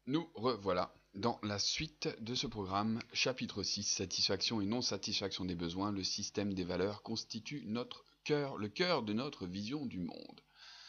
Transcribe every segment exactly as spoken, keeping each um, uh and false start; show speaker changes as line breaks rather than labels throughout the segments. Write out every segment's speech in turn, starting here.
Nous revoilà dans la suite de ce programme, chapitre six, satisfaction et non-satisfaction des besoins. Le système des valeurs constitue notre cœur, le cœur de notre vision du monde.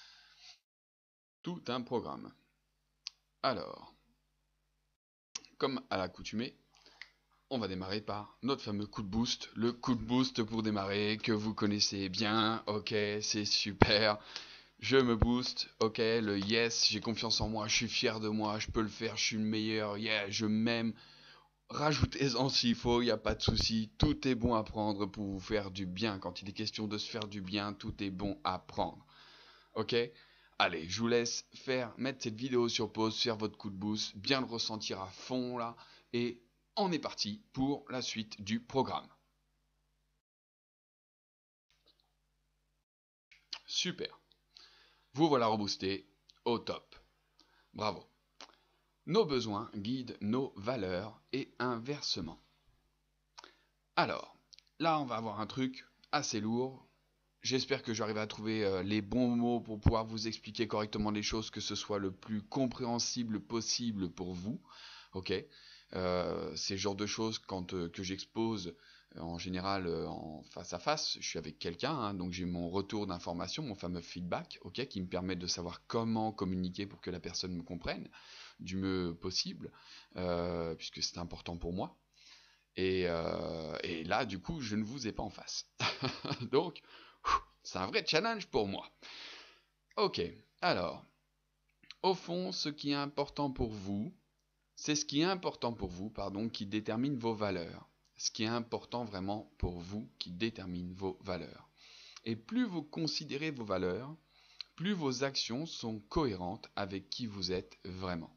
Tout un programme. Alors, comme à l'accoutumée, on va démarrer par notre fameux coup de boost. Le coup de boost pour démarrer, que vous connaissez bien. Ok, c'est super. Je me booste, ok, le yes, j'ai confiance en moi, je suis fier de moi, je peux le faire, je suis le meilleur, yeah, je m'aime. Rajoutez-en s'il faut, il n'y a pas de souci, tout est bon à prendre pour vous faire du bien. Quand il est question de se faire du bien, tout est bon à prendre. Ok? Allez, je vous laisse faire, mettre cette vidéo sur pause, faire votre coup de boost, bien le ressentir à fond là, et on est parti pour la suite du programme. Super. Vous voilà reboosté au top. Bravo. Nos besoins guident nos valeurs et inversement. Alors, là on va avoir un truc assez lourd. J'espère que j'arrive à trouver euh, les bons mots pour pouvoir vous expliquer correctement les choses, que ce soit le plus compréhensible possible pour vous. Ok, euh, c'est le genre de choses quand euh, que j'expose euh, en général euh, en face à face. Je suis avec quelqu'un, hein, donc j'ai mon retour d'information, mon fameux feedback, ok, qui me permet de savoir comment communiquer pour que la personne me comprenne du mieux possible, euh, puisque c'est important pour moi. Et, euh, et là, du coup, je ne vous ai pas en face. Donc, c'est un vrai challenge pour moi. Ok, alors, au fond, ce qui est important pour vous, c'est ce qui est important pour vous, pardon, qui détermine vos valeurs. Ce qui est important vraiment pour vous, qui détermine vos valeurs. Et plus vous considérez vos valeurs, plus vos actions sont cohérentes avec qui vous êtes vraiment.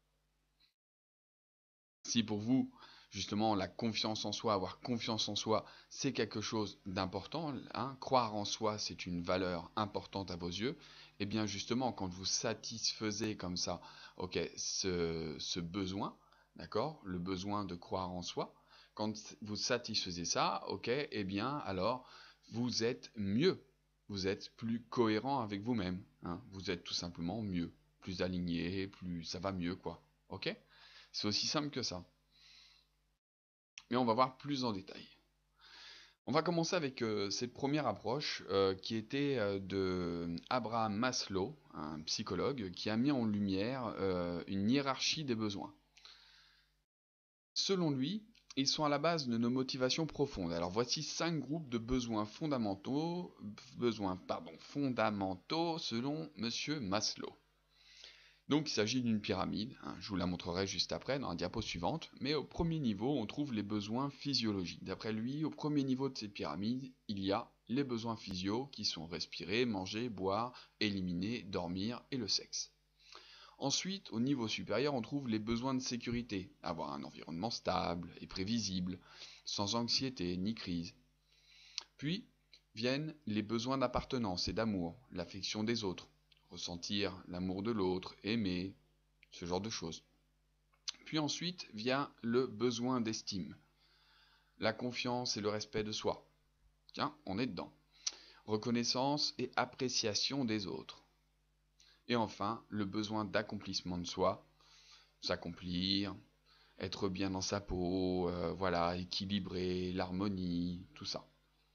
Si pour vous, justement, la confiance en soi, avoir confiance en soi, c'est quelque chose d'important, hein, croire en soi, c'est une valeur importante à vos yeux, et eh bien justement, quand vous satisfaisez comme ça, ok, ce, ce besoin, d'accord, le besoin de croire en soi, quand vous satisfaisez ça, ok, et eh bien alors, vous êtes mieux, vous êtes plus cohérent avec vous-même, hein, vous êtes tout simplement mieux, plus aligné, plus ça va mieux, quoi, ok? C'est aussi simple que ça. Mais on va voir plus en détail. On va commencer avec euh, cette première approche euh, qui était euh, de Abraham Maslow, un psychologue, qui a mis en lumière euh, une hiérarchie des besoins. Selon lui, ils sont à la base de nos motivations profondes. Alors voici cinq groupes de besoins fondamentaux, besoins pardon, fondamentaux selon Monsieur Maslow. Donc il s'agit d'une pyramide, hein, je vous la montrerai juste après dans la diapo suivante, mais au premier niveau on trouve les besoins physiologiques. D'après lui, au premier niveau de cette pyramide, il y a les besoins physio qui sont respirer, manger, boire, éliminer, dormir et le sexe. Ensuite, au niveau supérieur, on trouve les besoins de sécurité, avoir un environnement stable et prévisible, sans anxiété ni crise. Puis viennent les besoins d'appartenance et d'amour, l'affection des autres, ressentir l'amour de l'autre, aimer, ce genre de choses. Puis ensuite vient le besoin d'estime, la confiance et le respect de soi. Tiens, on est dedans. Reconnaissance et appréciation des autres. Et enfin, le besoin d'accomplissement de soi, s'accomplir, être bien dans sa peau, euh, voilà, équilibrer, l'harmonie, tout ça.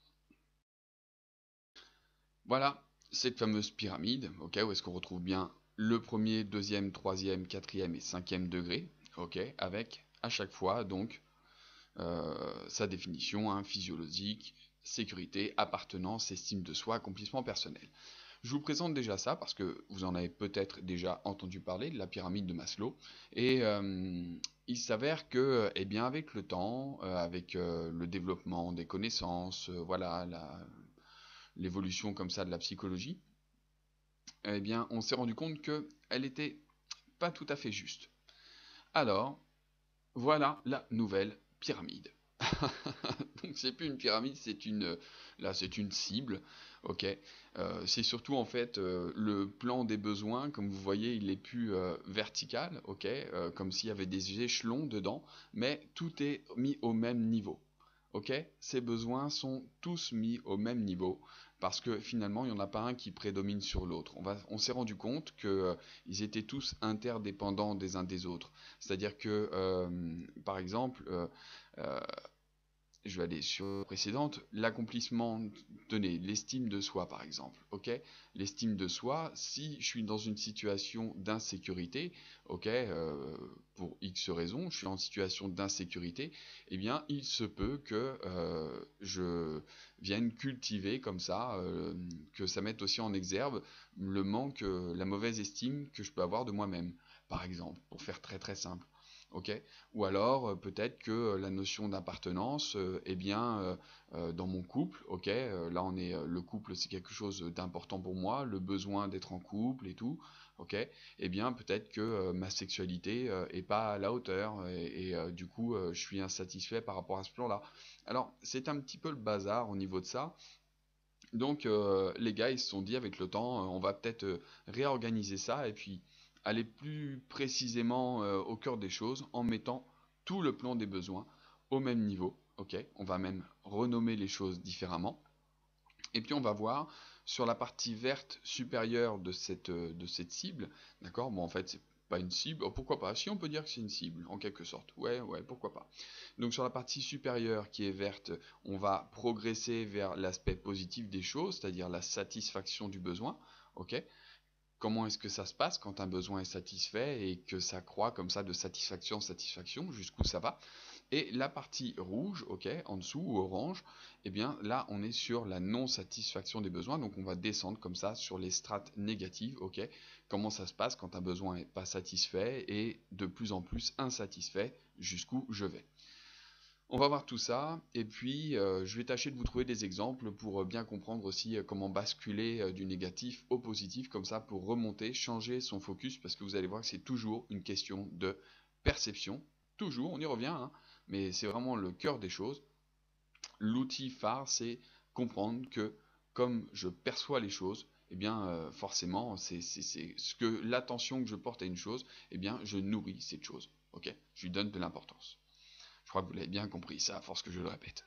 Voilà cette fameuse pyramide, ok, où est-ce qu'on retrouve bien le premier, deuxième, troisième, quatrième et cinquième degré, ok, avec à chaque fois donc euh, sa définition hein, physiologique, sécurité, appartenance, estime de soi, accomplissement personnel. Je vous présente déjà ça parce que vous en avez peut-être déjà entendu parler de la pyramide de Maslow et euh, il s'avère que, eh bien, avec le temps, euh, avec euh, le développement des connaissances, euh, voilà, la, l'évolution comme ça de la psychologie, eh bien, on s'est rendu compte qu'elle n'était pas tout à fait juste. Alors, voilà la nouvelle pyramide. Donc c'est plus une pyramide, c'est une, là c'est une cible, ok. Euh, c'est surtout en fait euh, le plan des besoins, comme vous voyez, il est plus euh, vertical, ok, euh, comme s'il y avait des échelons dedans, mais tout est mis au même niveau. Ok, ces besoins sont tous mis au même niveau parce que finalement, il n'y en a pas un qui prédomine sur l'autre. On va, on s'est rendu compte que euh, ils étaient tous interdépendants des uns des autres. C'est-à-dire que, euh, par exemple, euh, euh, je vais aller sur la précédente, l'accomplissement, tenez, l'estime de soi par exemple, ok. L'estime de soi, si je suis dans une situation d'insécurité, ok, euh, pour X raisons, je suis en situation d'insécurité, eh bien il se peut que euh, je vienne cultiver comme ça, euh, que ça mette aussi en exergue le manque, euh, la mauvaise estime que je peux avoir de moi-même, par exemple, pour faire très très simple. Ok. Ou alors euh, peut-être que euh, la notion d'appartenance, euh, eh bien, euh, euh, dans mon couple, ok, euh, là on est, euh, le couple c'est quelque chose d'important pour moi, le besoin d'être en couple et tout, ok, eh bien peut-être que euh, ma sexualité euh, est pas à la hauteur et, et, euh, du coup euh, je suis insatisfait par rapport à ce plan-là. Alors c'est un petit peu le bazar au niveau de ça. Donc euh, les gars ils se sont dit avec le temps, euh, on va peut-être euh, réorganiser ça et puis aller plus précisément euh, au cœur des choses en mettant tout le plan des besoins au même niveau. Ok, on va même renommer les choses différemment. Et puis on va voir sur la partie verte supérieure de cette, euh, de cette cible, d'accord. Bon, en fait, c'est pas une cible. Oh, pourquoi pas? Si, on peut dire que c'est une cible, en quelque sorte. Ouais, ouais, pourquoi pas. Donc sur la partie supérieure qui est verte, on va progresser vers l'aspect positif des choses, c'est-à-dire la satisfaction du besoin. Ok. Comment est-ce que ça se passe quand un besoin est satisfait et que ça croît comme ça de satisfaction en satisfaction, jusqu'où ça va? Et la partie rouge, ok, en dessous, ou orange, eh bien là on est sur la non-satisfaction des besoins, donc on va descendre comme ça sur les strates négatives, ok. Comment ça se passe quand un besoin n'est pas satisfait et de plus en plus insatisfait, jusqu'où je vais. On va voir tout ça, et puis euh, je vais tâcher de vous trouver des exemples pour euh, bien comprendre aussi euh, comment basculer euh, du négatif au positif, comme ça pour remonter, changer son focus, parce que vous allez voir que c'est toujours une question de perception, toujours, on y revient, hein, mais c'est vraiment le cœur des choses. L'outil phare, c'est comprendre que comme je perçois les choses, eh bien euh, forcément, c'est ce que l'attention que je porte à une chose, eh bien je nourris cette chose, ok. Je lui donne de l'importance. Je crois que vous l'avez bien compris, ça, à force que je le répète.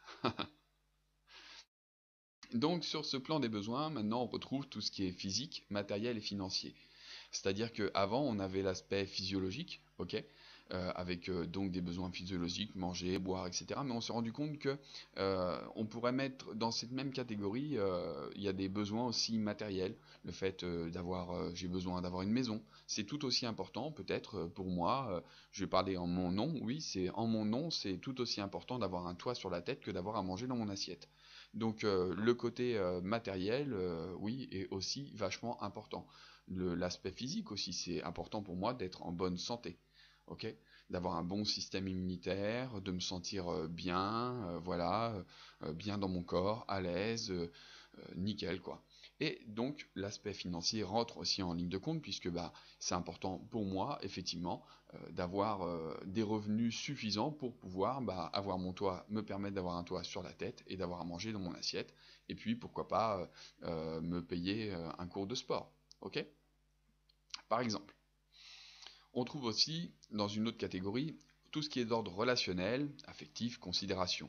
Donc, sur ce plan des besoins, maintenant, on retrouve tout ce qui est physique, matériel et financier. C'est-à-dire qu'avant, on avait l'aspect physiologique, ok, euh, avec euh, donc des besoins physiologiques, manger, boire, et cetera. Mais on s'est rendu compte que euh, on pourrait mettre dans cette même catégorie, euh, il y a des besoins aussi matériels. Le fait euh, d'avoir, euh, j'ai besoin d'avoir une maison, c'est tout aussi important, peut-être euh, pour moi. Euh, je vais parler en mon nom, oui, c'est en mon nom, c'est tout aussi important d'avoir un toit sur la tête que d'avoir à manger dans mon assiette. Donc euh, le côté euh, matériel, euh, oui, est aussi vachement important. L'aspect physique aussi, c'est important pour moi d'être en bonne santé, ok, d'avoir un bon système immunitaire, de me sentir euh, bien, euh, voilà, euh, bien dans mon corps, à l'aise, euh, euh, nickel quoi. Et donc l'aspect financier rentre aussi en ligne de compte puisque bah, c'est important pour moi effectivement euh, d'avoir euh, des revenus suffisants pour pouvoir bah, avoir mon toit, me permettre d'avoir un toit sur la tête et d'avoir à manger dans mon assiette. Et puis pourquoi pas euh, euh, me payer euh, un cours de sport, ok. Par exemple, on trouve aussi dans une autre catégorie tout ce qui est d'ordre relationnel, affectif, considération.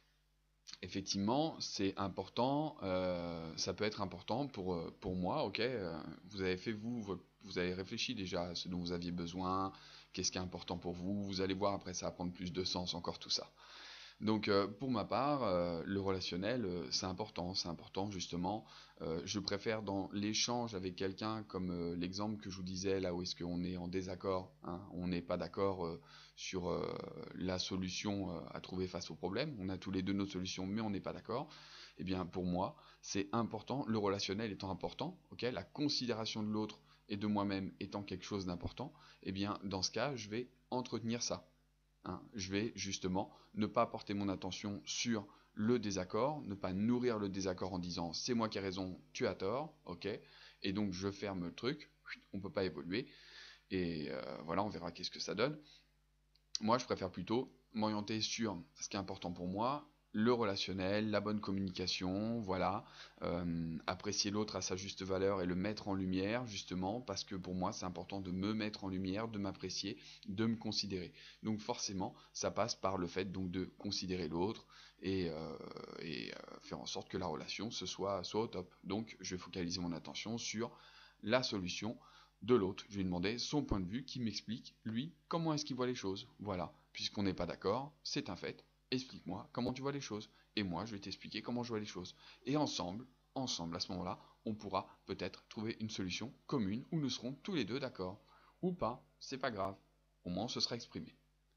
Effectivement, c'est important, euh, ça peut être important pour, euh, pour moi, ok. Euh, vous avez fait vous, vous avez réfléchi déjà à ce dont vous aviez besoin, qu'est-ce qui est important pour vous, vous allez voir après ça va prendre plus de sens encore tout ça. Donc euh, pour ma part, euh, le relationnel, euh, c'est important, c'est important justement. Euh, je préfère dans l'échange avec quelqu'un, comme euh, l'exemple que je vous disais, là où est-ce qu'on est en désaccord, hein, on n'est pas d'accord euh, sur euh, la solution euh, à trouver face au problème, on a tous les deux nos solutions, mais on n'est pas d'accord. Eh bien pour moi, c'est important, le relationnel étant important, ok, la considération de l'autre et de moi-même étant quelque chose d'important, eh bien dans ce cas, je vais entretenir ça. Hein, je vais justement ne pas porter mon attention sur le désaccord, ne pas nourrir le désaccord en disant c'est moi qui ai raison, tu as tort, ok, et donc je ferme le truc, on ne peut pas évoluer, et euh, voilà, on verra qu'est-ce que ça donne. Moi, je préfère plutôt m'orienter sur ce qui est important pour moi, le relationnel, la bonne communication, voilà, euh, apprécier l'autre à sa juste valeur et le mettre en lumière, justement, parce que pour moi c'est important de me mettre en lumière, de m'apprécier, de me considérer. Donc forcément, ça passe par le fait donc de considérer l'autre et, euh, et euh, faire en sorte que la relation ce soit, soit au top. Donc je vais focaliser mon attention sur la solution de l'autre. Je vais lui demander son point de vue, qui m'explique, lui, comment est-ce qu'il voit les choses. Voilà, puisqu'on n'est pas d'accord, c'est un fait. Explique-moi comment tu vois les choses. Et moi, je vais t'expliquer comment je vois les choses. Et ensemble, ensemble, à ce moment-là, on pourra peut-être trouver une solution commune où nous serons tous les deux d'accord. Ou pas, c'est pas grave. Au moins, on se sera exprimé.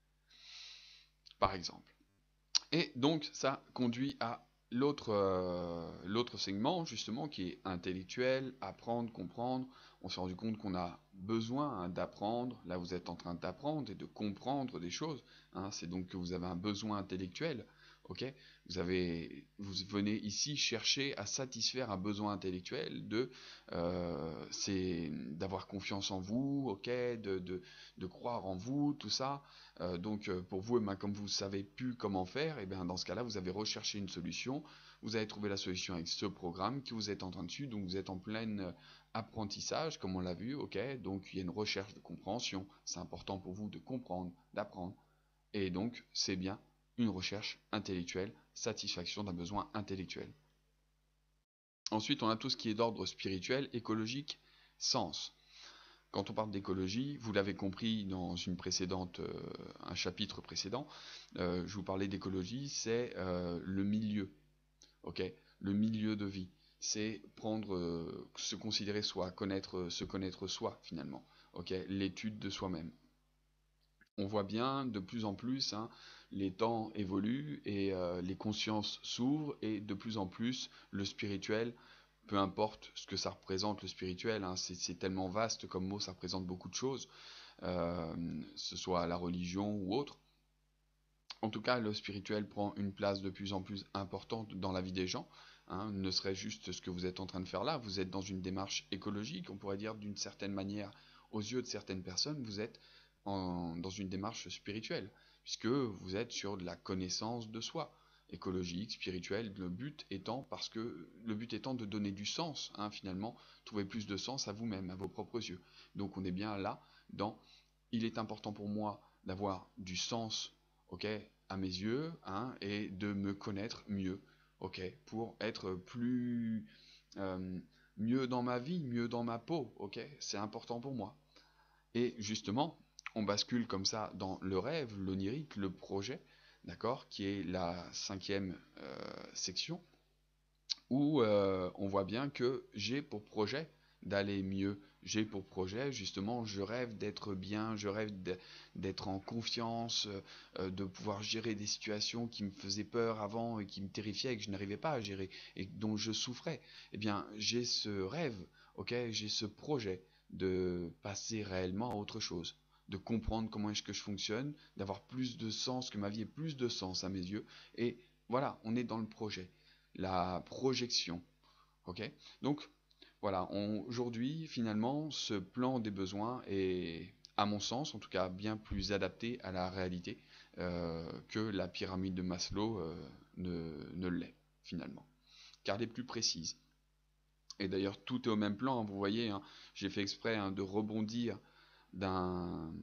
Par exemple. Et donc, ça conduit à l'autre euh, l'autre segment, justement, qui est intellectuel, apprendre, comprendre. On s'est rendu compte qu'on a besoin hein, d'apprendre. Là, vous êtes en train d'apprendre et de comprendre des choses. Hein. C'est donc que vous avez un besoin intellectuel. Ok, vous avez, vous venez ici chercher à satisfaire un besoin intellectuel de, euh, c'est d'avoir confiance en vous, ok, de, de, de croire en vous, tout ça. Euh, donc euh, pour vous, eh ben, comme vous ne savez plus comment faire, et bien dans ce cas-là, vous avez recherché une solution, vous avez trouvé la solution avec ce programme que vous êtes en train de suivre, donc vous êtes en plein euh, apprentissage, comme on l'a vu, ok, donc il y a une recherche de compréhension, c'est important pour vous de comprendre, d'apprendre, et donc c'est bien une recherche intellectuelle, satisfaction d'un besoin intellectuel. Ensuite, on a tout ce qui est d'ordre spirituel, écologique, sens. Quand on parle d'écologie, vous l'avez compris dans une précédente, euh, un chapitre précédent, euh, je vous parlais d'écologie, c'est euh, le milieu, ok, le milieu de vie. C'est prendre, euh, se considérer soi, connaître, se connaître soi finalement, ok, l'étude de soi-même. On voit bien de plus en plus, hein, les temps évoluent et euh, les consciences s'ouvrent et de plus en plus le spirituel, peu importe ce que ça représente le spirituel, hein, c'est tellement vaste comme mot, ça représente beaucoup de choses, euh, ce soit la religion ou autre. En tout cas, le spirituel prend une place de plus en plus importante dans la vie des gens. Hein, ne serait juste ce que vous êtes en train de faire là. Vous êtes dans une démarche écologique, on pourrait dire d'une certaine manière, aux yeux de certaines personnes, vous êtes en, dans une démarche spirituelle, puisque vous êtes sur de la connaissance de soi, écologique, spirituelle. Le but étant, parce que le but étant de donner du sens, hein, finalement, trouver plus de sens à vous-même, à vos propres yeux. Donc on est bien là dans. Il est important pour moi d'avoir du sens, ok, à mes yeux, hein, et de me connaître mieux, ok, pour être plus euh, mieux dans ma vie, mieux dans ma peau, ok, c'est important pour moi. Et justement, on bascule comme ça dans le rêve, l'onirique, le projet, d'accord, qui est la cinquième euh, section, où euh, on voit bien que j'ai pour projet d'aller mieux. J'ai pour projet, justement, je rêve d'être bien, je rêve d'être en confiance, euh, de pouvoir gérer des situations qui me faisaient peur avant et qui me terrifiaient et que je n'arrivais pas à gérer et dont je souffrais. Eh bien, j'ai ce rêve, ok, j'ai ce projet de passer réellement à autre chose, de comprendre comment est-ce que je fonctionne, d'avoir plus de sens, que ma vie ait plus de sens à mes yeux. Et voilà, on est dans le projet, la projection, ok. Donc voilà, aujourd'hui, finalement, ce plan des besoins est, à mon sens, en tout cas, bien plus adapté à la réalité euh, que la pyramide de Maslow euh, ne, ne l'est, finalement. Car elle est plus précise. Et d'ailleurs, tout est au même plan, hein, vous voyez, hein, j'ai fait exprès hein, de rebondir d'un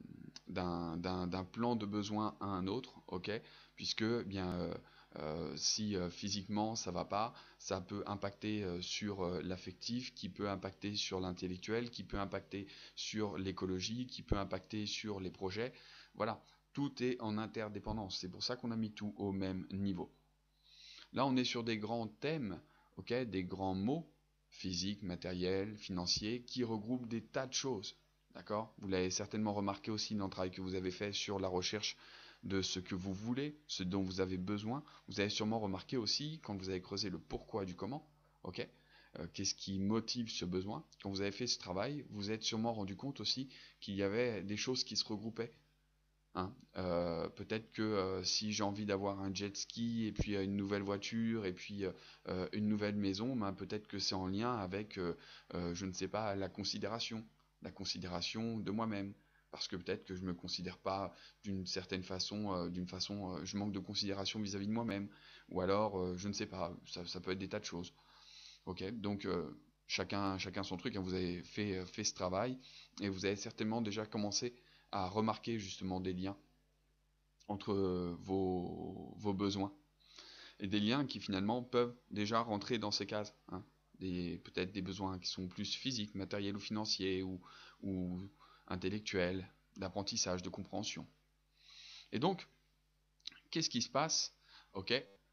d'un plan de besoin à un autre, ok, puisque eh bien euh, euh, si euh, physiquement ça va pas, ça peut impacter euh, sur euh, l'affectif, qui peut impacter sur l'intellectuel, qui peut impacter sur l'écologie, qui peut impacter sur les projets. Voilà, tout est en interdépendance. C'est pour ça qu'on a mis tout au même niveau. Là, on est sur des grands thèmes, ok, des grands mots physiques, matériels, financiers, qui regroupent des tas de choses. D'accord? Vous l'avez certainement remarqué aussi dans le travail que vous avez fait sur la recherche de ce que vous voulez, ce dont vous avez besoin. Vous avez sûrement remarqué aussi, quand vous avez creusé le pourquoi du comment, ok, euh, qu'est-ce qui motive ce besoin. Quand vous avez fait ce travail, vous êtes sûrement rendu compte aussi qu'il y avait des choses qui se regroupaient. Hein. Euh, peut-être que euh, si j'ai envie d'avoir un jet ski et puis euh, une nouvelle voiture et puis euh, euh, une nouvelle maison, ben, peut-être que c'est en lien avec, euh, euh, je ne sais pas, la considération, la considération de moi-même. parce que peut-être que je me considère pas d'une certaine façon, euh, d'une façon, euh, je manque de considération vis-à-vis de moi-même, ou alors, euh, je ne sais pas, ça, ça peut être des tas de choses. Ok, donc euh, chacun, chacun son truc, hein. Vous avez fait, euh, fait ce travail et vous avez certainement déjà commencé à remarquer justement des liens entre euh, vos, vos besoins et des liens qui finalement peuvent déjà rentrer dans ces cases, hein. Des, peut-être des besoins qui sont plus physiques, matériels ou financiers ou, ou intellectuels, d'apprentissage, de compréhension. Et donc, qu'est-ce qui se passe? Ok,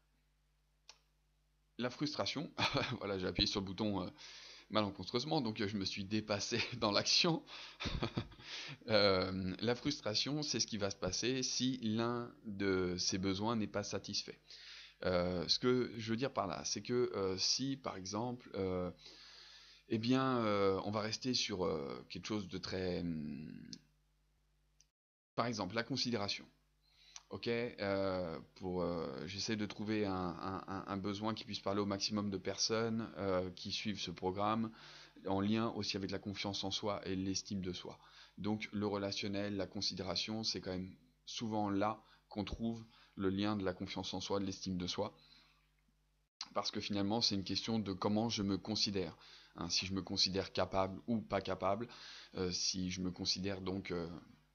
la frustration, voilà, j'ai appuyé sur le bouton euh, malencontreusement, donc euh, je me suis dépassé dans l'action. Euh, la frustration, c'est ce qui va se passer si l'un de ces besoins n'est pas satisfait. Euh, ce que je veux dire par là, c'est que euh, si, par exemple, euh, eh bien, euh, on va rester sur euh, quelque chose de très... hum, par exemple, la considération. Ok, euh, pour euh, j'essaie de trouver un, un- un besoin qui puisse parler au maximum de personnes euh, qui suivent ce programme, en lien aussi avec la confiance en soi et l'estime de soi. Donc le relationnel, la considération, c'est quand même souvent là qu'on trouve le lien de la confiance en soi, de l'estime de soi, parce que finalement c'est une question de comment je me considère. Hein, si je me considère capable ou pas capable, euh, si je me considère donc euh,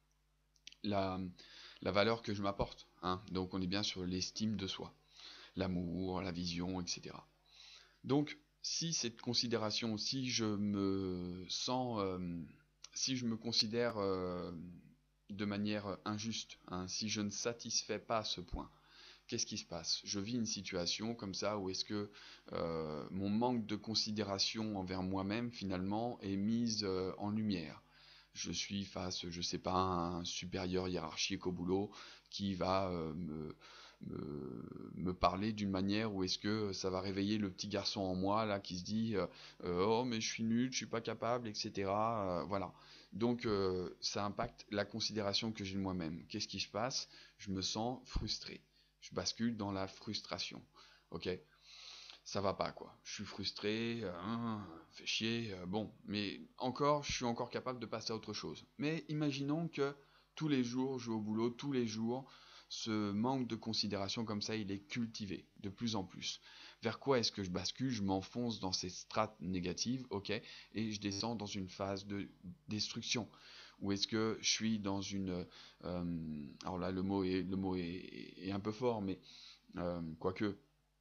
la, la valeur que je m'apporte. Hein. Donc on est bien sur l'estime de soi, l'amour, la vision, et cetera. Donc si cette considération, si je me sens, euh, si je me considère euh, de manière injuste, hein, si je ne satisfais pas ce point, qu'est-ce qui se passe? Je vis une situation comme ça où est-ce que euh, mon manque de considération envers moi-même finalement est mise euh, en lumière. Je suis face, je sais pas, à un supérieur hiérarchique au boulot qui va euh, me, me, me parler d'une manière où est-ce que ça va réveiller le petit garçon en moi là qui se dit euh, euh, oh mais je suis nul, je suis pas capable, et cetera. Euh, voilà. Donc euh, ça impacte la considération que j'ai de moi-même. Qu'est-ce qui se passe? Je me sens frustré. Je bascule dans la frustration. Ok, ça va pas quoi. Je suis frustré, euh, hein, fait chier, euh, bon, mais encore, je suis encore capable de passer à autre chose. Mais imaginons que tous les jours, je vais au boulot, tous les jours, ce manque de considération comme ça, il est cultivé de plus en plus. Vers quoi est-ce que je bascule? Je m'enfonce dans ces strates négatives, ok, et je descends dans une phase de destruction. Ou est-ce que je suis dans une... euh, alors là, le mot est, le mot est, est un peu fort, mais euh, quoique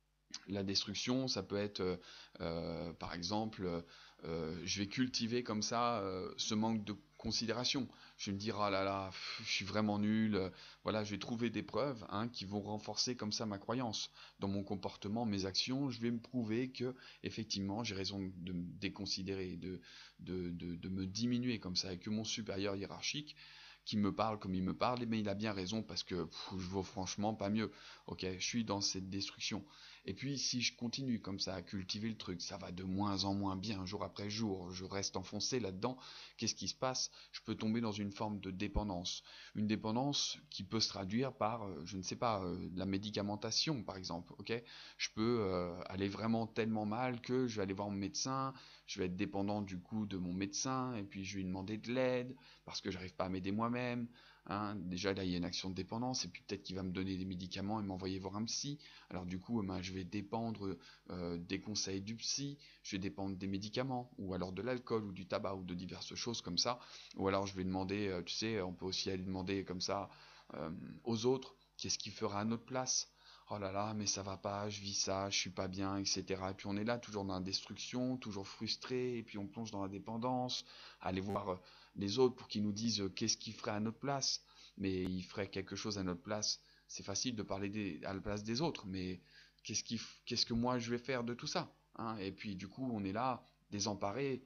la destruction, ça peut être, euh, euh, par exemple, euh, je vais cultiver comme ça euh, ce manque de considération. Je vais me dire, ah là là, pff, je suis vraiment nul. euh, Voilà, je vais trouver des preuves hein, qui vont renforcer comme ça ma croyance. Dans mon comportement, mes actions, je vais me prouver que, effectivement, j'ai raison de me déconsidérer, de, de, de, de me diminuer comme ça, et que mon supérieur hiérarchique, qui me parle comme il me parle, mais il a bien raison parce que pff, je vaux franchement pas mieux. Ok, je suis dans cette destruction. Et puis si je continue comme ça à cultiver le truc, ça va de moins en moins bien, jour après jour, je reste enfoncé là-dedans, qu'est-ce qui se passe? Je peux tomber dans une forme de dépendance. Une dépendance qui peut se traduire par, euh, je ne sais pas, euh, la médicamentation par exemple, ok? Je peux euh, aller vraiment tellement mal que je vais aller voir mon médecin, je vais être dépendant du coup de mon médecin, et puis je vais lui demander de l'aide, parce que j'arrive pas à m'aider moi-même, hein. Déjà là il y a une action de dépendance, et puis peut-être qu'il va me donner des médicaments et m'envoyer voir un psy. Alors du coup, eh ben, je vais dépendre euh, des conseils du psy, je vais dépendre des médicaments, ou alors de l'alcool, ou du tabac, ou de diverses choses comme ça. Ou alors je vais demander, euh, tu sais, on peut aussi aller demander comme ça euh, aux autres, qu'est-ce qu'il fera à notre place? Oh là là, mais ça va pas, je vis ça, je suis pas bien, et cetera. Et puis on est là, toujours dans la destruction, toujours frustré, et puis on plonge dans la dépendance, aller voir euh, les autres pour qu'ils nous disent euh, qu'est-ce qu'ils feraient à notre place. Mais ils feraient quelque chose à notre place, c'est facile de parler des, à la place des autres, mais qu'est-ce, qui, qu'est-ce que moi je vais faire de tout ça hein? Et puis du coup, on est là, désemparé,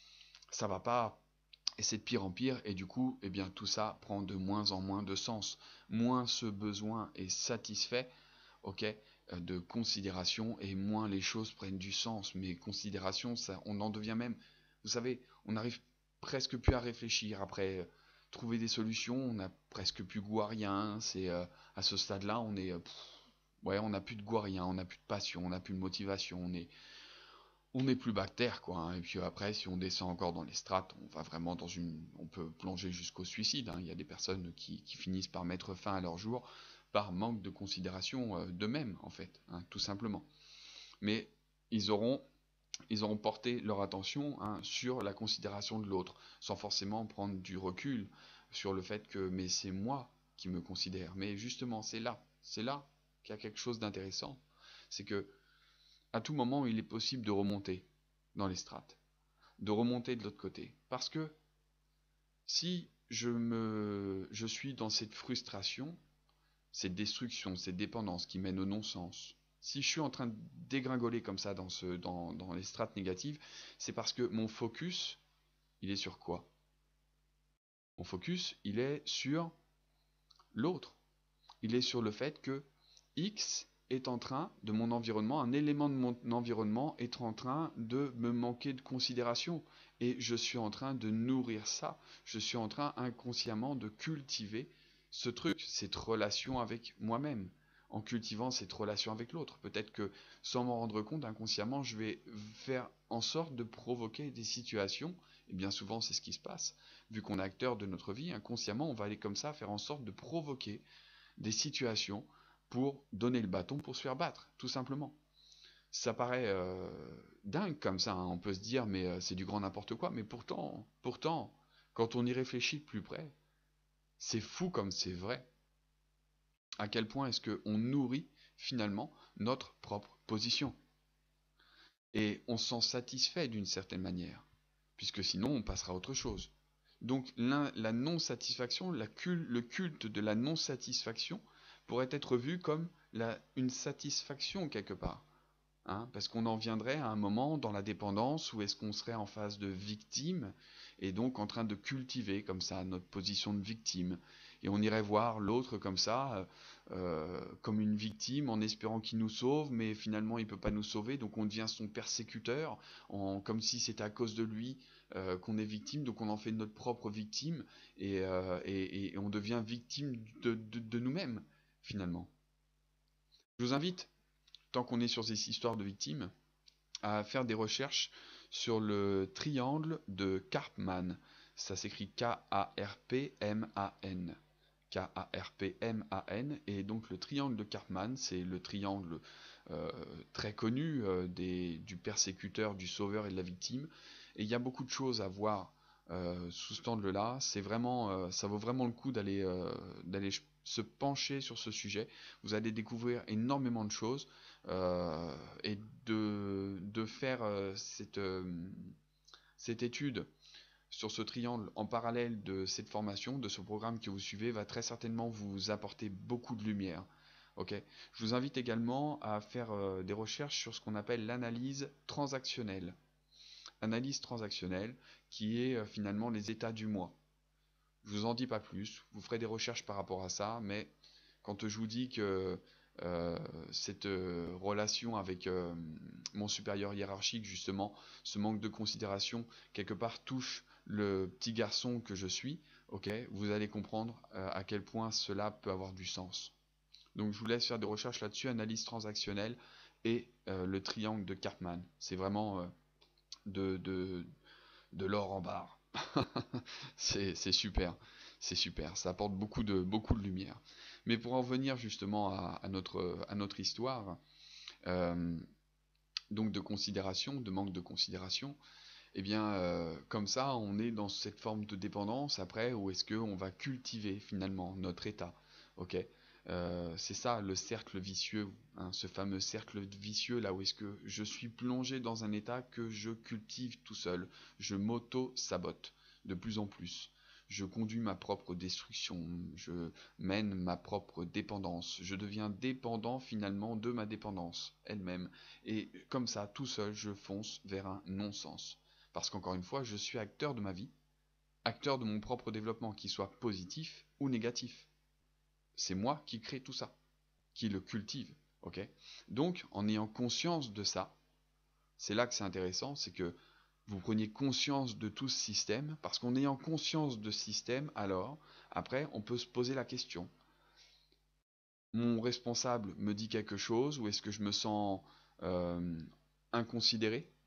ça va pas, et c'est de pire en pire, et du coup, eh bien, tout ça prend de moins en moins de sens. Moins ce besoin est satisfait, ok, euh, de considération, et moins les choses prennent du sens. Mais considération, ça, on en devient même, vous savez, on n'arrive presque plus à réfléchir après. Euh, trouver des solutions, on n'a presque plus goût à rien. C'est euh, à ce stade-là, on est, euh, pff, ouais, on n'a plus de goût à rien, on n'a plus de passion, on n'a plus de motivation, on est, on n'est plus bas que terre, quoi, hein. Et puis après, si on descend encore dans les strates, on va vraiment dans une, on peut plonger jusqu'au suicide, hein. Il y a des personnes qui, qui finissent par mettre fin à leur jour par manque de considération euh, d'eux-mêmes, en fait, hein, tout simplement. Mais ils auront, ils auront porté leur attention, hein, sur la considération de l'autre, sans forcément prendre du recul sur le fait que, mais c'est moi qui me considère. Mais justement, c'est là, c'est là qu'il y a quelque chose d'intéressant, c'est que à tout moment, il est possible de remonter dans les strates, de remonter de l'autre côté. Parce que si je, me, je suis dans cette frustration, cette destruction, cette dépendance qui mène au non-sens, si je suis en train de dégringoler comme ça dans, ce, dans, dans les strates négatives, c'est parce que mon focus, il est sur quoi? Mon focus, il est sur l'autre. Il est sur le fait que X est en train, de mon environnement, un élément de mon environnement est en train de me manquer de considération. Et je suis en train de nourrir ça. Je suis en train inconsciemment de cultiver ce truc, cette relation avec moi-même, en cultivant cette relation avec l'autre. Peut-être que sans m'en rendre compte, inconsciemment, je vais faire en sorte de provoquer des situations, et bien souvent c'est ce qui se passe, vu qu'on est acteur de notre vie, inconsciemment on va aller comme ça faire en sorte de provoquer des situations pour donner le bâton pour se faire battre, tout simplement. Ça paraît euh, dingue comme ça, hein. On peut se dire mais euh, c'est du grand n'importe quoi, mais pourtant, pourtant, quand on y réfléchit de plus près, c'est fou comme c'est vrai. À quel point est-ce qu'on nourrit finalement notre propre position. Et on s'en satisfait d'une certaine manière, puisque sinon on passera à autre chose. Donc la non-satisfaction, la cul le culte de la non-satisfaction pourrait être vu comme la, une satisfaction quelque part. Hein, parce qu'on en viendrait à un moment dans la dépendance où est-ce qu'on serait en phase de victime et donc en train de cultiver comme ça notre position de victime. Et on irait voir l'autre comme ça, euh, comme une victime en espérant qu'il nous sauve, mais finalement il ne peut pas nous sauver, donc on devient son persécuteur, en, comme si c'était à cause de lui euh, qu'on est victime, donc on en fait notre propre victime et, euh, et, et on devient victime de, de, de nous-mêmes finalement. Je vous invite, tant qu'on est sur ces histoires de victimes, à faire des recherches sur le triangle de Karpman. Ça s'écrit K A R P M A N. K A R P M A N. Et donc le triangle de Karpman, c'est le triangle euh, très connu euh, des, du persécuteur, du sauveur et de la victime. Et il y a beaucoup de choses à voir euh, sous ce angle-là. C'est vraiment, euh, ça vaut vraiment le coup d'aller euh, d'aller se pencher sur ce sujet. Vous allez découvrir énormément de choses euh, et de, de faire euh, cette, euh, cette étude sur ce triangle en parallèle de cette formation, de ce programme que vous suivez, va très certainement vous apporter beaucoup de lumière. Okay. Je vous invite également à faire euh, des recherches sur ce qu'on appelle l'analyse transactionnelle. Analyse transactionnelle qui est euh, finalement les états du moi. Je vous en dis pas plus, vous ferez des recherches par rapport à ça, mais quand je vous dis que euh, cette euh, relation avec euh, mon supérieur hiérarchique, justement, ce manque de considération, quelque part touche le petit garçon que je suis, ok, vous allez comprendre euh, à quel point cela peut avoir du sens. Donc je vous laisse faire des recherches là-dessus, analyse transactionnelle et euh, le triangle de Karpman. C'est vraiment euh, de, de, de l'or en barre. c'est super, c'est super, ça apporte beaucoup de, beaucoup de lumière. Mais pour en revenir justement à, à, notre, à notre histoire, euh, donc de considération, de manque de considération, eh bien euh, comme ça on est dans cette forme de dépendance après où est-ce qu'on va cultiver finalement notre état, ok. Euh, c'est ça le cercle vicieux, hein, ce fameux cercle vicieux là où est-ce que je suis plongé dans un état que je cultive tout seul, je m'auto-sabote de plus en plus, je conduis ma propre destruction, je mène ma propre dépendance, je deviens dépendant finalement de ma dépendance elle-même, et comme ça tout seul je fonce vers un non-sens. Parce qu'encore une fois, je suis acteur de ma vie, acteur de mon propre développement, qu'il soit positif ou négatif. C'est moi qui crée tout ça, qui le cultive. Okay. Donc, en ayant conscience de ça, c'est là que c'est intéressant, c'est que vous preniez conscience de tout ce système, parce qu'en ayant conscience de ce système, alors, après, on peut se poser la question. Mon responsable me dit quelque chose, ou est-ce que je me sens euh, inconsidéré?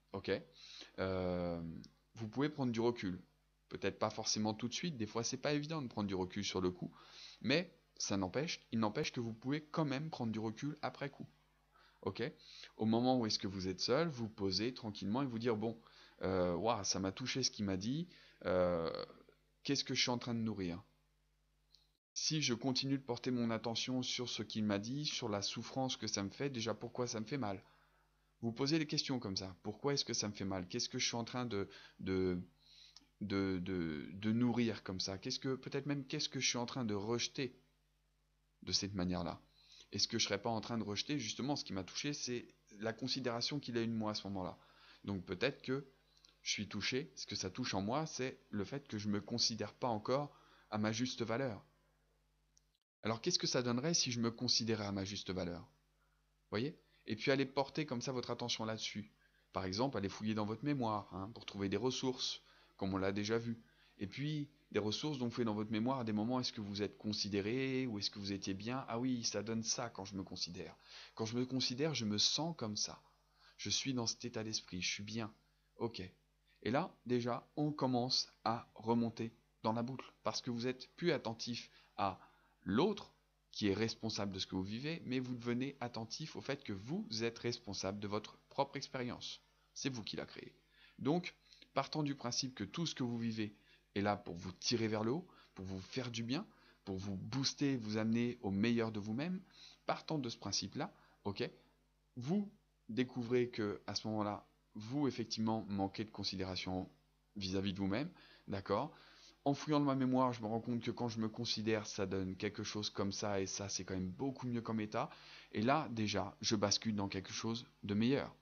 Ok. Euh, vous pouvez prendre du recul. Peut-être pas forcément tout de suite, des fois c'est pas évident de prendre du recul sur le coup, mais ça n'empêche, il n'empêche que vous pouvez quand même prendre du recul après coup. Ok. Au moment où est-ce que vous êtes seul, vous posez tranquillement et vous dire bon, euh, waouh, ça m'a touché ce qu'il m'a dit. euh, Qu'est-ce que je suis en train de nourrir? Si je continue de porter mon attention sur ce qu'il m'a dit, sur la souffrance que ça me fait, déjà pourquoi ça me fait mal? Vous posez des questions comme ça. Pourquoi est-ce que ça me fait mal? Qu'est-ce que je suis en train de, de, de, de, de nourrir comme ça? Qu'est-ce que, peut-être même, qu'est-ce que je suis en train de rejeter de cette manière-là? Est-ce que je ne serais pas en train de rejeter, justement, ce qui m'a touché, c'est la considération qu'il a eu de moi à ce moment-là. Donc peut-être que je suis touché, ce que ça touche en moi, c'est le fait que je ne me considère pas encore à ma juste valeur. Alors qu'est-ce que ça donnerait si je me considérais à ma juste valeur? Voyez? Et puis allez porter comme ça votre attention là-dessus. Par exemple, allez fouiller dans votre mémoire hein, pour trouver des ressources, comme on l'a déjà vu. Et puis, des ressources dont vous faites dans votre mémoire à des moments, est-ce que vous êtes considéré ou est-ce que vous étiez bien? Ah oui, ça donne ça quand je me considère. Quand je me considère, je me sens comme ça. Je suis dans cet état d'esprit, je suis bien. Ok. Et là, déjà, on commence à remonter dans la boucle parce que vous êtes plus attentif à l'autre qui est responsable de ce que vous vivez, mais vous devenez attentif au fait que vous êtes responsable de votre propre expérience. C'est vous qui la créez. Donc, partant du principe que tout ce que vous vivez est là pour vous tirer vers le haut, pour vous faire du bien, pour vous booster, vous amener au meilleur de vous-même, partant de ce principe-là, ok, vous découvrez que à ce moment-là, vous effectivement manquez de considération vis-à-vis de vous-même, d'accord? En fouillant dans ma mémoire, je me rends compte que quand je me considère, ça donne quelque chose comme ça, et ça, c'est quand même beaucoup mieux comme état. Et là, déjà, je bascule dans quelque chose de meilleur.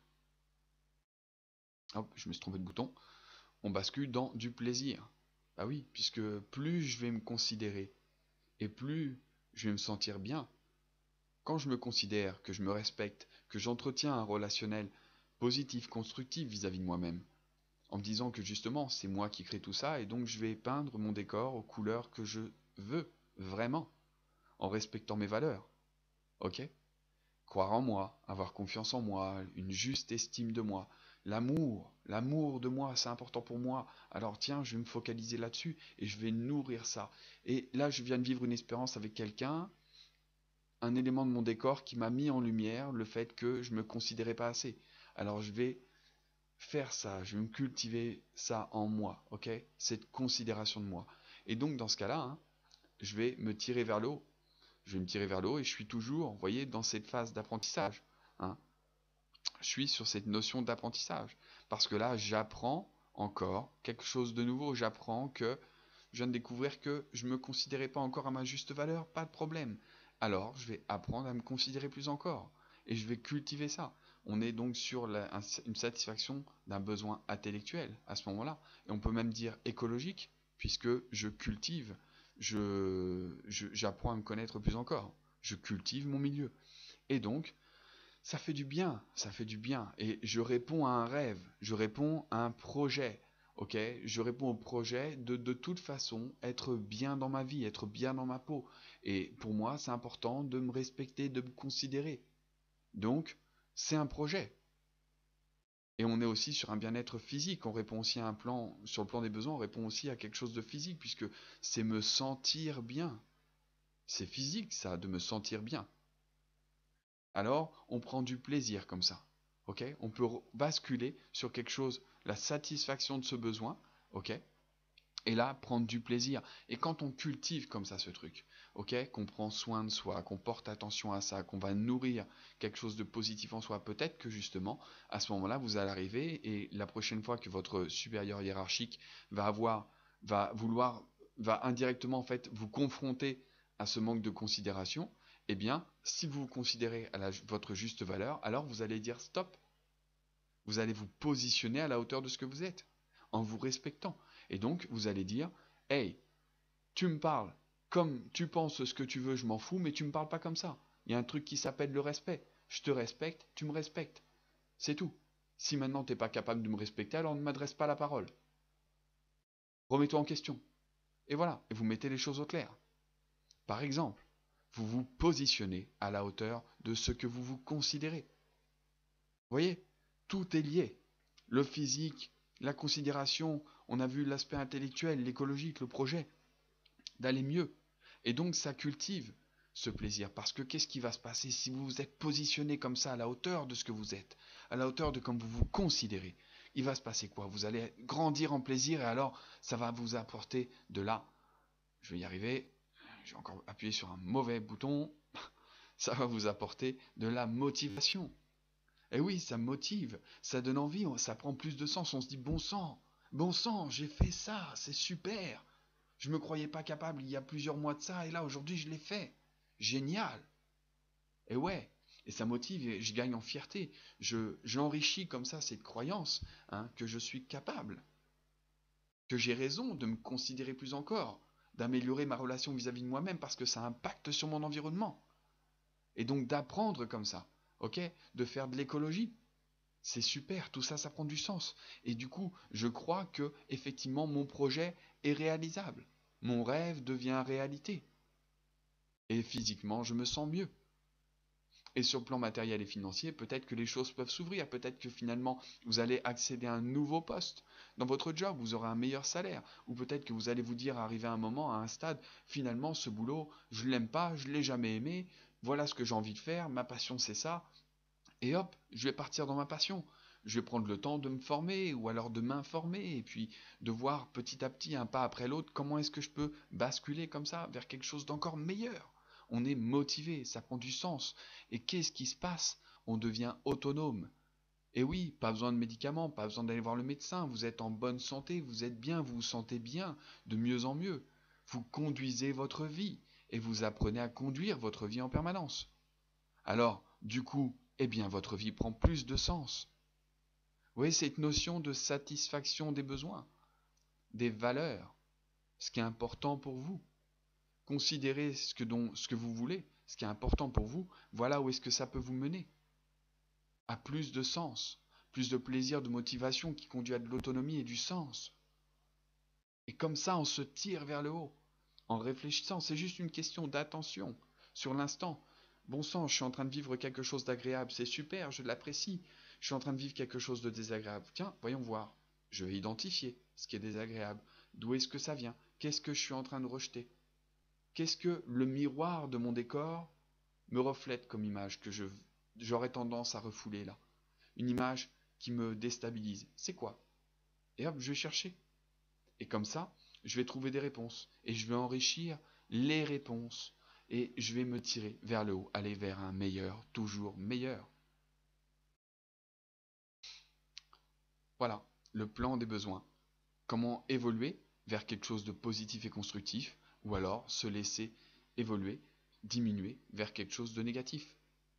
Hop, je me suis trompé de bouton. On bascule dans du plaisir. Bah oui, puisque plus je vais me considérer, et plus je vais me sentir bien. Quand je me considère, que je me respecte, que j'entretiens un relationnel positif, constructif vis-à-vis de moi-même, en me disant que justement c'est moi qui crée tout ça et donc je vais peindre mon décor aux couleurs que je veux, vraiment, en respectant mes valeurs. Ok? Croire en moi, avoir confiance en moi, une juste estime de moi, l'amour, l'amour de moi, c'est important pour moi. Alors tiens, je vais me focaliser là-dessus et je vais nourrir ça. Et là, je viens de vivre une expérience avec quelqu'un, un élément de mon décor qui m'a mis en lumière le fait que je me considérais pas assez. Alors je vais faire ça, je vais me cultiver ça en moi, ok? Cette considération de moi. Et donc dans ce cas-là, hein, je vais me tirer vers le haut. Je vais me tirer vers le haut et je suis toujours, vous voyez, dans cette phase d'apprentissage. Hein. Je suis sur cette notion d'apprentissage. Parce que là, j'apprends encore quelque chose de nouveau. J'apprends que je viens de découvrir que je ne me considérais pas encore à ma juste valeur, pas de problème. Alors, je vais apprendre à me considérer plus encore. Et je vais cultiver ça. On est donc sur la, un, une satisfaction d'un besoin intellectuel à ce moment-là. Et on peut même dire écologique, puisque je cultive, je, je, j'apprends à me connaître plus encore. Je cultive mon milieu. Et donc, ça fait du bien, ça fait du bien. Et je réponds à un rêve, je réponds à un projet. Ok, je réponds au projet de de toute façon être bien dans ma vie, être bien dans ma peau. Et pour moi, c'est important de me respecter, de me considérer. Donc, c'est un projet. Et on est aussi sur un bien-être physique. On répond aussi à un plan, sur le plan des besoins, on répond aussi à quelque chose de physique, puisque c'est me sentir bien. C'est physique, ça, de me sentir bien. Alors on prend du plaisir comme ça. Ok? On peut basculer sur quelque chose, la satisfaction de ce besoin, ok? Et là, prendre du plaisir. Et quand on cultive comme ça ce truc, ok? Qu'on prend soin de soi, qu'on porte attention à ça, qu'on va nourrir quelque chose de positif en soi, peut-être que justement, à ce moment-là, vous allez arriver et la prochaine fois que votre supérieur hiérarchique va avoir, va vouloir, va indirectement en fait vous confronter à ce manque de considération, eh bien, si vous vous considérez à la, votre juste valeur, alors vous allez dire stop. Vous allez vous positionner à la hauteur de ce que vous êtes, en vous respectant. Et donc, vous allez dire, hey, tu me parles comme tu penses ce que tu veux, je m'en fous, mais tu me parles pas comme ça. Il y a un truc qui s'appelle le respect. Je te respecte, tu me respectes. C'est tout. Si maintenant tu n'es pas capable de me respecter, alors ne m'adresse pas la parole. Remets-toi en question. Et voilà, et vous mettez les choses au clair. Par exemple, vous vous positionnez à la hauteur de ce que vous vous considérez. Vous voyez, tout est lié. le physique, la considération, on a vu l'aspect intellectuel, l'écologique, le projet, d'aller mieux. Et donc ça cultive ce plaisir. Parce que qu'est-ce qui va se passer si vous vous êtes positionné comme ça à la hauteur de ce que vous êtes, à la hauteur de comme vous vous considérez? Il va se passer quoi? Vous allez grandir en plaisir et alors ça va vous apporter de la... Je vais y arriver. J'ai encore appuyé sur un mauvais bouton. Ça va vous apporter de la motivation. Et oui, ça motive, ça donne envie, ça prend plus de sens. On se dit bon sang, bon sang, j'ai fait ça, c'est super. Je me croyais pas capable il y a plusieurs mois de ça et là aujourd'hui je l'ai fait. Génial. Et ouais, et ça motive et je gagne en fierté. Je j'enrichis comme ça cette croyance, hein, que je suis capable, que j'ai raison de me considérer plus encore, d'améliorer ma relation vis-à-vis de moi-même parce que ça impacte sur mon environnement. Et donc d'apprendre comme ça, ok, de faire de l'écologie. C'est super, tout ça, ça prend du sens. Et du coup, je crois que effectivement mon projet est réalisable. Mon rêve devient réalité. Et physiquement, je me sens mieux. Et sur le plan matériel et financier, peut-être que les choses peuvent s'ouvrir. Peut-être que finalement, vous allez accéder à un nouveau poste dans votre job. Vous aurez un meilleur salaire. Ou peut-être que vous allez vous dire, arriver à un moment, à un stade, finalement, ce boulot, je ne l'aime pas, je ne l'ai jamais aimé. Voilà ce que j'ai envie de faire. Ma passion, c'est ça. Et hop, je vais partir dans ma passion. Je vais prendre le temps de me former ou alors de m'informer et puis de voir petit à petit, un pas après l'autre, comment est-ce que je peux basculer comme ça vers quelque chose d'encore meilleur. On est motivé, ça prend du sens. Et qu'est-ce qui se passe? On devient autonome. Et oui, pas besoin de médicaments, pas besoin d'aller voir le médecin, vous êtes en bonne santé, vous êtes bien, vous vous sentez bien, de mieux en mieux. Vous conduisez votre vie et vous apprenez à conduire votre vie en permanence. Alors, du coup, eh bien, votre vie prend plus de sens. Vous voyez, cette notion de satisfaction des besoins, des valeurs, ce qui est important pour vous. Considérez ce que, dont, ce que vous voulez, ce qui est important pour vous, voilà où est-ce que ça peut vous mener. À plus de sens, plus de plaisir, de motivation qui conduit à de l'autonomie et du sens. Et comme ça, on se tire vers le haut. En réfléchissant, c'est juste une question d'attention sur l'instant. Bon sang, je suis en train de vivre quelque chose d'agréable, c'est super, je l'apprécie. Je suis en train de vivre quelque chose de désagréable. Tiens, voyons voir. Je vais identifier ce qui est désagréable. D'où est-ce que ça vient? Qu'est-ce que je suis en train de rejeter? Qu'est-ce que le miroir de mon décor me reflète comme image que je, j'aurais tendance à refouler là? Une image qui me déstabilise. C'est quoi? Et hop, je vais chercher. Et comme ça, je vais trouver des réponses. Et je vais enrichir les réponses. Et je vais me tirer vers le haut, aller vers un meilleur, toujours meilleur. Voilà, le plan des besoins. Comment évoluer vers quelque chose de positif et constructif, ou alors se laisser évoluer, diminuer vers quelque chose de négatif.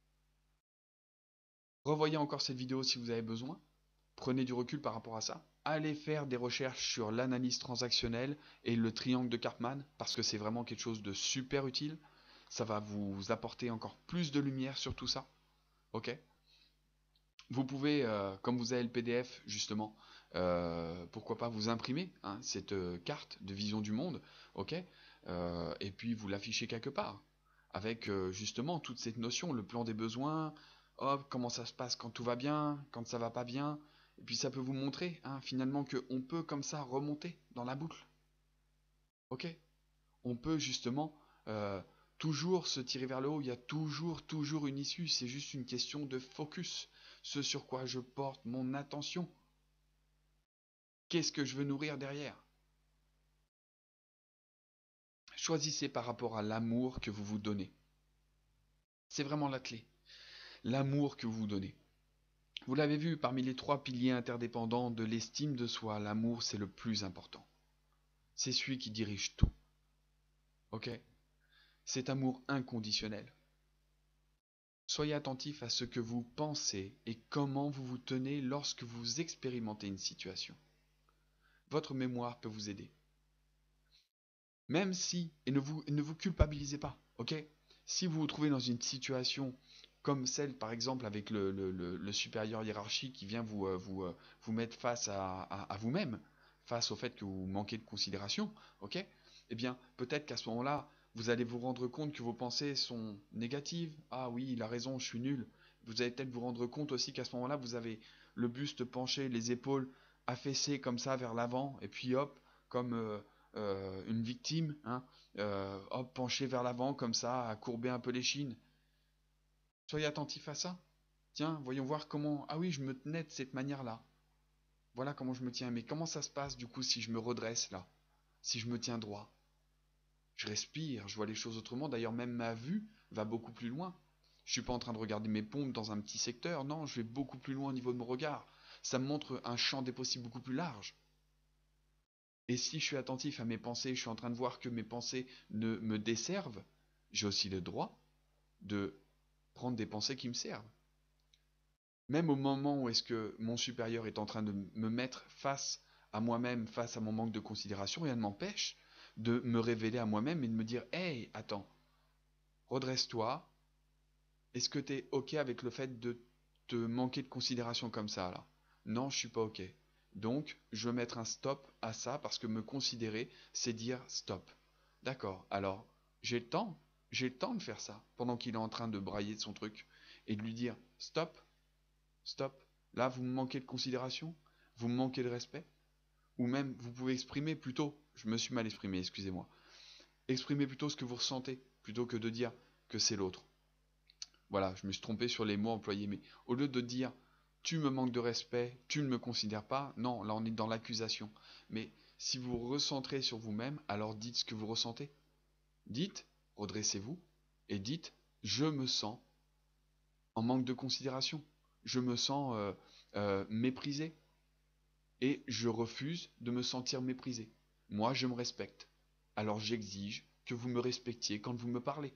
Revoyez encore cette vidéo si vous avez besoin. Prenez du recul par rapport à ça. Allez faire des recherches sur l'analyse transactionnelle et le triangle de Karpman, parce que c'est vraiment quelque chose de super utile. Ça va vous apporter encore plus de lumière sur tout ça. Ok? Vous pouvez, euh, comme vous avez le P D F justement, euh, pourquoi pas vous imprimer hein, cette euh, carte de vision du monde, ok, euh, et puis vous l'affichez quelque part, avec euh, justement toute cette notion, le plan des besoins, hop, comment ça se passe quand tout va bien, quand ça va pas bien, et puis ça peut vous montrer hein, finalement qu'on peut comme ça remonter dans la boucle, ok, on peut justement euh, toujours se tirer vers le haut, il y a toujours, toujours une issue, c'est juste une question de focus, ce sur quoi je porte mon attention. Qu'est-ce que je veux nourrir derrière? Choisissez par rapport à l'amour que vous vous donnez. C'est vraiment la clé. L'amour que vous vous donnez. Vous l'avez vu, parmi les trois piliers interdépendants de l'estime de soi, l'amour c'est le plus important. C'est celui qui dirige tout. Ok? Cet amour inconditionnel. Soyez attentif à ce que vous pensez et comment vous vous tenez lorsque vous expérimentez une situation. Votre mémoire peut vous aider. Même si, et ne vous, ne vous culpabilisez pas, ok? Si vous vous trouvez dans une situation comme celle, par exemple, avec le, le, le, le supérieur hiérarchique qui vient vous, euh, vous, euh, vous mettre face à, à, à vous-même, face au fait que vous manquez de considération, ok? Eh bien, peut-être qu'à ce moment-là, vous allez vous rendre compte que vos pensées sont négatives. Ah oui, il a raison, je suis nul. Vous allez peut-être vous rendre compte aussi qu'à ce moment-là, vous avez le buste penché, les épaules affaissées comme ça vers l'avant, et puis hop, comme euh, euh, une victime, hein, euh, hop, penché vers l'avant comme ça, à courber un peu les chines. Soyez attentif à ça. Tiens, voyons voir comment... Ah oui, je me tenais de cette manière-là. Voilà comment je me tiens. Mais comment ça se passe du coup si je me redresse là? Si je me tiens droit? Je respire, je vois les choses autrement. D'ailleurs, même ma vue va beaucoup plus loin. Je suis pas en train de regarder mes pompes dans un petit secteur. Non, je vais beaucoup plus loin au niveau de mon regard. Ça me montre un champ des possibles beaucoup plus large. Et si je suis attentif à mes pensées, je suis en train de voir que mes pensées ne me desservent, j'ai aussi le droit de prendre des pensées qui me servent. Même au moment où est-ce que mon supérieur est en train de me mettre face à moi-même, face à mon manque de considération, rien ne m'empêche de me révéler à moi-même et de me dire hey, attends, redresse-toi. Est-ce que tu es OK avec le fait de te manquer de considération comme ça là? Non, je suis pas OK. Donc, je vais mettre un stop à ça parce que me considérer, c'est dire stop. D'accord, alors, j'ai le temps, j'ai le temps de faire ça pendant qu'il est en train de brailler de son truc et de lui dire stop, stop. Là, vous me manquez de considération, vous me manquez de respect, ou même vous pouvez exprimer plutôt, je me suis mal exprimé, excusez-moi, exprimez plutôt ce que vous ressentez plutôt que de dire que c'est l'autre. Voilà, je me suis trompé sur les mots employés, mais au lieu de dire tu me manques de respect, tu ne me considères pas, non, là on est dans l'accusation. Mais si vous recentrez sur vous-même, alors dites ce que vous ressentez. Dites, redressez-vous, et dites je me sens en manque de considération, je me sens euh, euh, méprisé, et je refuse de me sentir méprisé. Moi, je me respecte, alors j'exige que vous me respectiez quand vous me parlez.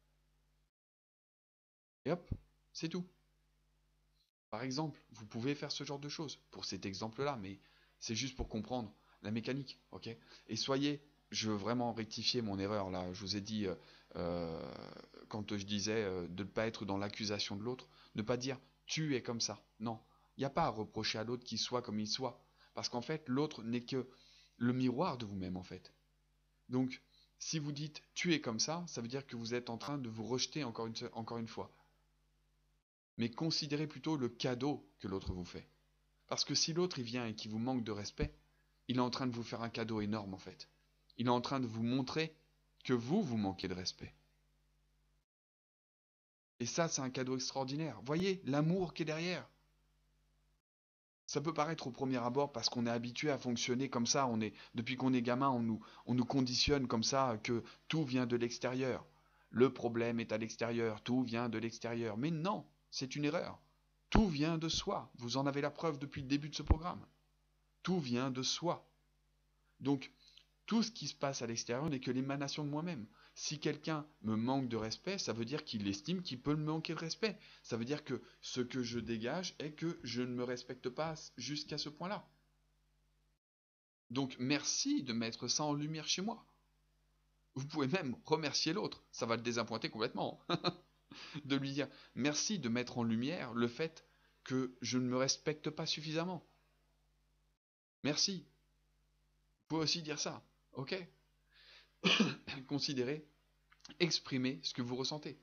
Et hop, c'est tout. Par exemple, vous pouvez faire ce genre de choses, pour cet exemple-là, mais c'est juste pour comprendre la mécanique, ok? Et soyez, je veux vraiment rectifier mon erreur là, je vous ai dit, euh, euh, quand je disais euh, de ne pas être dans l'accusation de l'autre, ne pas dire tu es comme ça, non. Il n'y a pas à reprocher à l'autre qu'il soit comme il soit, parce qu'en fait, l'autre n'est que le miroir de vous-même en fait. Donc, si vous dites tu es comme ça, ça veut dire que vous êtes en train de vous rejeter encore une, encore une fois. Mais considérez plutôt le cadeau que l'autre vous fait. Parce que si l'autre il vient et qu'il vous manque de respect, il est en train de vous faire un cadeau énorme en fait. Il est en train de vous montrer que vous, vous manquez de respect. Et ça, c'est un cadeau extraordinaire. Voyez l'amour qui est derrière. Ça peut paraître au premier abord parce qu'on est habitué à fonctionner comme ça. On est, depuis qu'on est gamin, on nous, on nous conditionne comme ça que tout vient de l'extérieur. Le problème est à l'extérieur, tout vient de l'extérieur. Mais non, c'est une erreur. Tout vient de soi. Vous en avez la preuve depuis le début de ce programme. Tout vient de soi. Donc, tout ce qui se passe à l'extérieur n'est que l'émanation de moi-même. Si quelqu'un me manque de respect, ça veut dire qu'il estime qu'il peut me manquer de respect. Ça veut dire que ce que je dégage est que je ne me respecte pas jusqu'à ce point-là. Donc, merci de mettre ça en lumière chez moi. Vous pouvez même remercier l'autre. Ça va le désappointer complètement. De lui dire merci de mettre en lumière le fait que je ne me respecte pas suffisamment. Merci. Vous pouvez aussi dire ça. Ok? Considérez, exprimez ce que vous ressentez.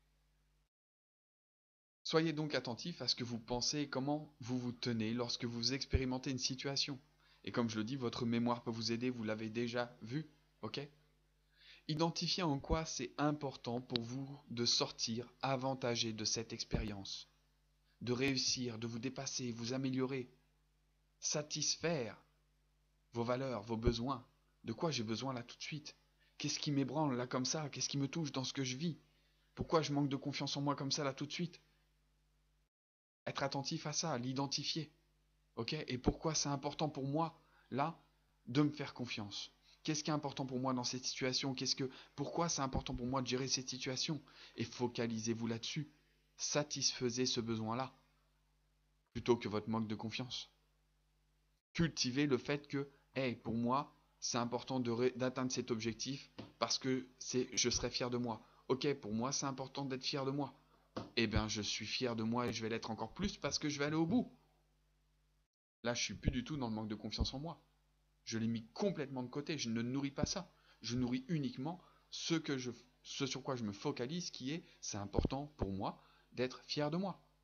Soyez donc attentif à ce que vous pensez et comment vous vous tenez lorsque vous expérimentez une situation. Et comme je le dis, votre mémoire peut vous aider, vous l'avez déjà vu, ok? Identifiez en quoi c'est important pour vous de sortir avantagé de cette expérience, de réussir, de vous dépasser, vous améliorer, satisfaire vos valeurs, vos besoins. De quoi j'ai besoin là tout de suite? Qu'est-ce qui m'ébranle là comme ça? Qu'est-ce qui me touche dans ce que je vis? Pourquoi je manque de confiance en moi comme ça là tout de suite? Être attentif à ça, à l'identifier. Ok? Et pourquoi c'est important pour moi, là, de me faire confiance? Qu'est-ce qui est important pour moi dans cette situation? Qu'est-ce que, pourquoi c'est important pour moi de gérer cette situation? Et focalisez-vous là-dessus. Satisfaisez ce besoin-là, plutôt que votre manque de confiance. Cultivez le fait que, hey, pour moi, c'est important d'atteindre cet objectif parce que c'est, je serai fier de moi. Ok, pour moi, c'est important d'être fier de moi. Eh bien, je suis fier de moi et je vais l'être encore plus parce que je vais aller au bout. Là, je suis plus du tout dans le manque de confiance en moi. Je l'ai mis complètement de côté. Je ne nourris pas ça. Je nourris uniquement ce, que je, ce sur quoi je me focalise, qui est, c'est important pour moi d'être fier de moi.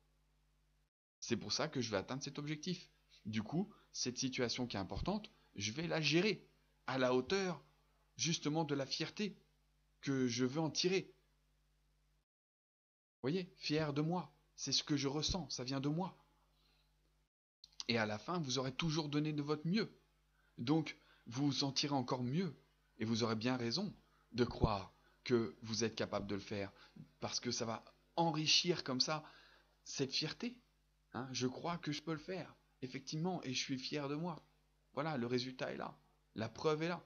C'est pour ça que je vais atteindre cet objectif. Du coup, cette situation qui est importante, je vais la gérer à la hauteur justement de la fierté que je veux en tirer. Vous voyez, fier de moi, c'est ce que je ressens, ça vient de moi. Et à la fin, vous aurez toujours donné de votre mieux. Donc, vous vous sentirez encore mieux. Et vous aurez bien raison de croire que vous êtes capable de le faire. Parce que ça va enrichir comme ça cette fierté. Hein, je crois que je peux le faire. Effectivement, et je suis fier de moi. Voilà, le résultat est là. La preuve est là.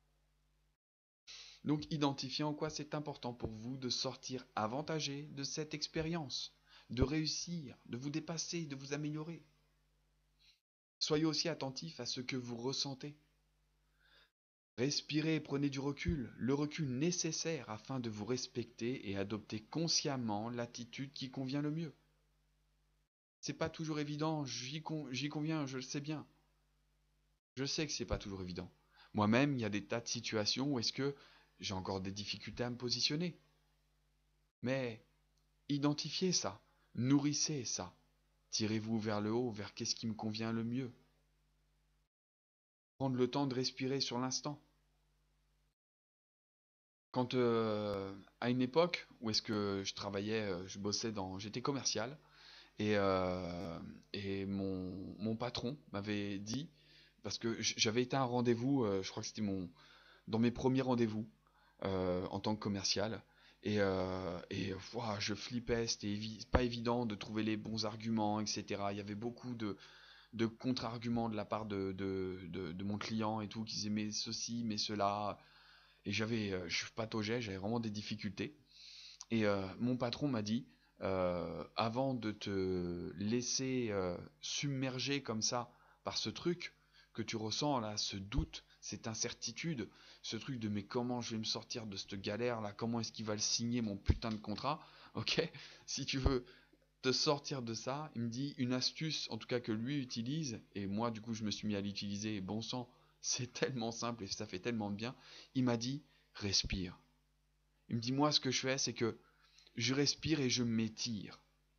Donc, identifiez en quoi c'est important pour vous de sortir avantagé de cette expérience, de réussir, de vous dépasser, de vous améliorer. Soyez aussi attentif à ce que vous ressentez. Respirez et prenez du recul, le recul nécessaire afin de vous respecter et adopter consciemment l'attitude qui convient le mieux. C'est pas toujours évident, j'y con, j'y conviens, je le sais bien. Je sais que c'est pas toujours évident. Moi-même, il y a des tas de situations où est-ce que j'ai encore des difficultés à me positionner. Mais identifiez ça, nourrissez ça. Tirez-vous vers le haut, vers qu'est-ce qui me convient le mieux. Prendre le temps de respirer sur l'instant. Quand euh, à une époque où est-ce que je travaillais, euh, je bossais dans, j'étais commercial et, euh, et mon, mon patron m'avait dit parce que j'avais été à un rendez-vous, euh, je crois que c'était mon dans mes premiers rendez-vous euh, en tant que commercial et, euh, et ouah, je flippais, c'était évi pas évident de trouver les bons arguments, et cetera. Il y avait beaucoup de, de contre-arguments de la part de, de, de, de mon client et tout qui disaient mais ceci, mais cela. Et j'avais, euh, je pataugeais, j'avais vraiment des difficultés. Et euh, mon patron m'a dit, euh, avant de te laisser euh, submerger comme ça par ce truc que tu ressens là, ce doute, cette incertitude, ce truc de mais comment je vais me sortir de cette galère là, comment est-ce qu'il va le signer mon putain de contrat, ok? Si tu veux te sortir de ça, il me dit une astuce, en tout cas que lui utilise, et moi du coup je me suis mis à l'utiliser, et bon sang, c'est tellement simple et ça fait tellement de bien. Il m'a dit respire. Il me dit moi ce que je fais c'est que je respire et je m'étire.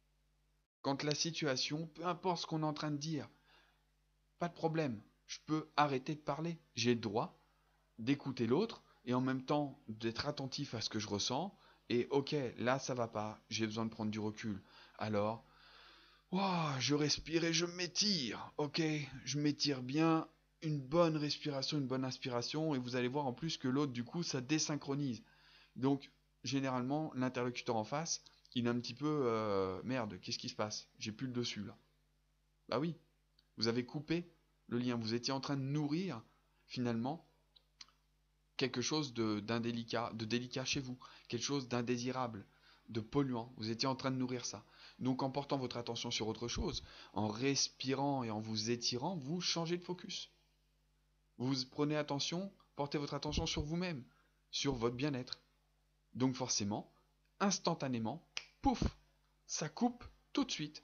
Quand la situation, peu importe ce qu'on est en train de dire, pas de problème, je peux arrêter de parler. J'ai le droit d'écouter l'autre et en même temps d'être attentif à ce que je ressens. Et ok, là ça va pas, j'ai besoin de prendre du recul. Alors, wow, je respire et je m'étire. Ok, je m'étire bien. Une bonne respiration, une bonne inspiration. Et vous allez voir en plus que l'autre, du coup, ça désynchronise. Donc, généralement, l'interlocuteur en face, il est un petit peu euh, merde, qu'est-ce qui se passe? J'ai plus le dessus là. Bah oui, vous avez coupé le lien. Vous étiez en train de nourrir, finalement, quelque chose de, d'indélicat, de délicat chez vous. Quelque chose d'indésirable, de polluant. Vous étiez en train de nourrir ça. Donc en portant votre attention sur autre chose, en respirant et en vous étirant, vous changez de focus. Vous prenez attention, portez votre attention sur vous-même, sur votre bien-être. Donc forcément, instantanément, pouf, ça coupe tout de suite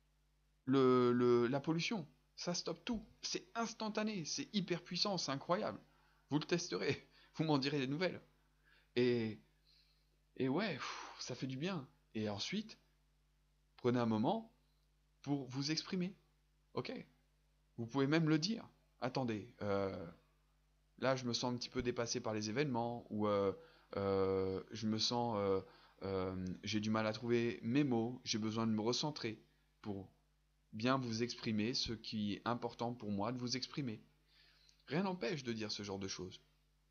le, le- la pollution. Ça stoppe tout. C'est instantané, c'est hyper puissant, c'est incroyable. Vous le testerez, vous m'en direz des nouvelles. Et, et ouais, pff, ça fait du bien. Et ensuite, prenez un moment pour vous exprimer. Ok. Vous pouvez même le dire. Attendez, euh, là je me sens un petit peu dépassé par les événements, ou euh, euh, je me sens, euh, euh, j'ai du mal à trouver mes mots, j'ai besoin de me recentrer pour bien vous exprimer ce qui est important pour moi de vous exprimer. Rien n'empêche de dire ce genre de choses.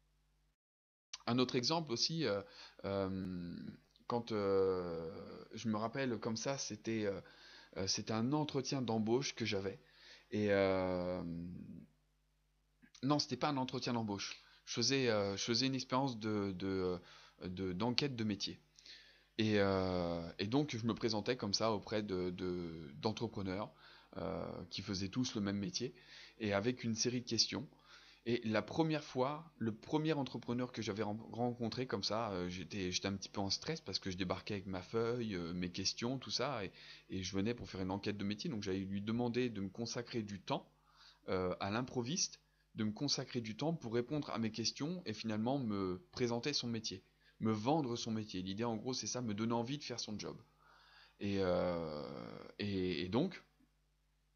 Un autre exemple aussi, euh, euh, quand euh, je me rappelle comme ça, c'était euh, euh, c'était un entretien d'embauche que j'avais. Et euh, non, c'était pas un entretien d'embauche. Je faisais, euh, je faisais une expérience de, de, de- d'enquête de métier. Et, euh, et donc, je me présentais comme ça auprès de, de- d'entrepreneurs euh, qui faisaient tous le même métier et avec une série de questions. Et la première fois, le premier entrepreneur que j'avais ren- rencontré comme ça, euh, j'étais, j'étais un petit peu en stress parce que je débarquais avec ma feuille, euh, mes questions, tout ça, et, et je venais pour faire une enquête de métier. Donc, j'allais lui demander de me consacrer du temps euh, à l'improviste, de me consacrer du temps pour répondre à mes questions et finalement me présenter son métier, me vendre son métier. L'idée en gros c'est ça, me donner envie de faire son job. Et, euh, et, et donc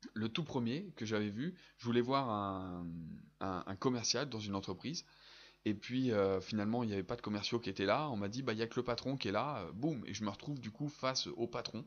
Le tout premier que j'avais vu, je voulais voir un, un- un commercial dans une entreprise. Et puis euh, finalement, il n'y avait pas de commerciaux qui étaient là. On m'a dit, bah, il n'y a que le patron qui est là. Euh, boum. Et je me retrouve du coup face au patron.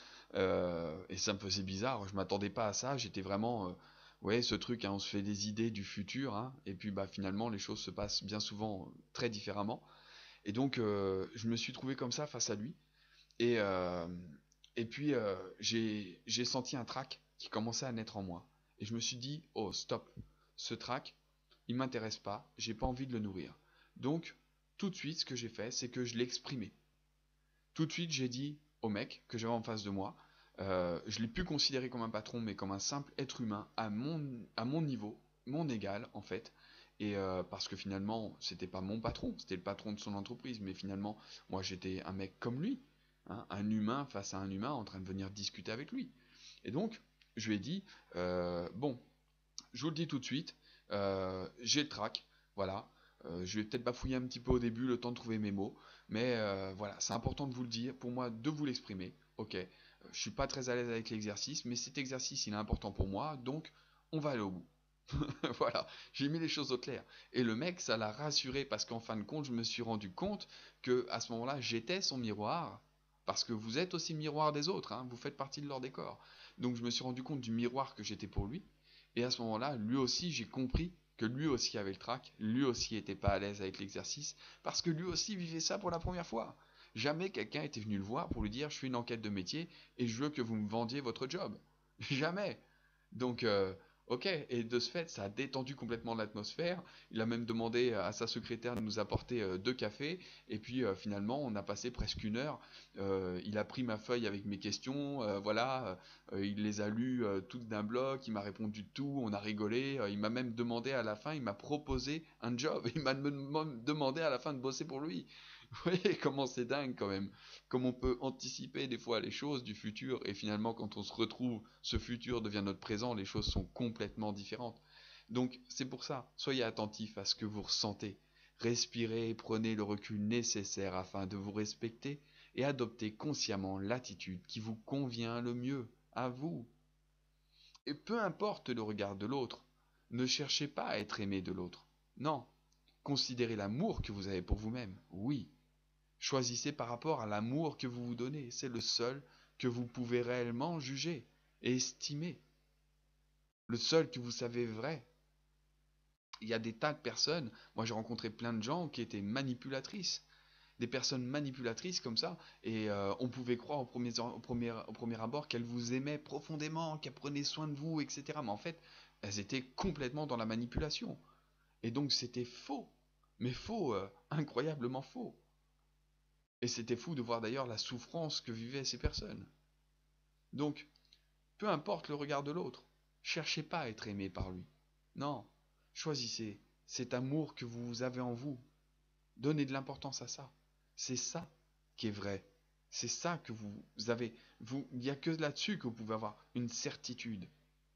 Euh, et ça me faisait bizarre. Je m'attendais pas à ça. J'étais vraiment, euh, ouais, ce truc, hein, on se fait des idées du futur, hein. Et puis bah, finalement, les choses se passent bien souvent très différemment. Et donc, euh, je me suis trouvé comme ça face à lui. Et, euh, et puis, euh, j'ai j'ai senti un trac qui commençait à naître en moi. Et je me suis dit, oh, stop, ce trac, il m'intéresse pas, j'ai pas envie de le nourrir. Donc, tout de suite, ce que j'ai fait, c'est que je l'ai exprimé. Tout de suite, j'ai dit au mec que j'avais en face de moi, euh, je l'ai plus considéré comme un patron, mais comme un simple être humain à mon, à mon niveau, mon égal en fait. Et euh, parce que finalement, c'était pas mon patron, c'était le patron de son entreprise, mais finalement, moi j'étais un mec comme lui, hein, un humain face à un humain en train de venir discuter avec lui. Et donc, je lui ai dit, euh, bon, je vous le dis tout de suite, euh, j'ai le trac, voilà. Euh, je vais peut-être bafouiller un petit peu au début, le temps de trouver mes mots, mais euh, voilà, c'est important de vous le dire, pour moi, de vous l'exprimer. Ok, euh, je suis pas très à l'aise avec l'exercice, mais cet exercice, il est important pour moi, donc on va aller au bout. Voilà, j'ai mis les choses au clair. Et le mec, ça l'a rassuré parce qu'en fin de compte, je me suis rendu compte que à ce moment-là, j'étais son miroir. Parce que vous êtes aussi miroir des autres, hein, vous faites partie de leur décor. Donc je me suis rendu compte du miroir que j'étais pour lui. Et à ce moment-là, lui aussi, j'ai compris que lui aussi avait le trac, lui aussi était pas à l'aise avec l'exercice, parce que lui aussi vivait ça pour la première fois. Jamais quelqu'un était venu le voir pour lui dire je fais une enquête de métier et je veux que vous me vendiez votre job. Jamais. Donc, euh, ok, et de ce fait, ça a détendu complètement l'atmosphère. Il a même demandé à sa secrétaire de nous apporter euh, deux cafés, et puis euh, finalement, on a passé presque une heure. Euh, il a pris ma feuille avec mes questions, euh, voilà, euh, il les a lues euh, toutes d'un bloc, il m'a répondu de tout, on a rigolé. Euh, il m'a même demandé à la fin, il m'a proposé un job, il m'a demandé à la fin de bosser pour lui. Vous voyez comment c'est dingue quand même, comme on peut anticiper des fois les choses du futur et finalement quand on se retrouve, ce futur devient notre présent, les choses sont complètement différentes. Donc c'est pour ça, soyez attentifs à ce que vous ressentez. Respirez et prenez le recul nécessaire afin de vous respecter et adopter consciemment l'attitude qui vous convient le mieux à vous. Et peu importe le regard de l'autre, ne cherchez pas à être aimé de l'autre. Non, considérez l'amour que vous avez pour vous-même, oui. Choisissez par rapport à l'amour que vous vous donnez. C'est le seul que vous pouvez réellement juger et estimer. Le seul que vous savez vrai. Il y a des tas de personnes, moi j'ai rencontré plein de gens qui étaient manipulatrices. Des personnes manipulatrices comme ça, et euh, on pouvait croire au premier, au premier, au premier abord qu'elles vous aimaient profondément, qu'elles prenaient soin de vous, et cetera. Mais en fait, elles étaient complètement dans la manipulation. Et donc c'était faux. Mais faux, euh, incroyablement faux. Et c'était fou de voir d'ailleurs la souffrance que vivaient ces personnes. Donc, peu importe le regard de l'autre, cherchez pas à être aimé par lui. Non, choisissez cet amour que vous avez en vous. Donnez de l'importance à ça. C'est ça qui est vrai. C'est ça que vous avez. Vous, il n'y a que là-dessus que vous pouvez avoir une certitude.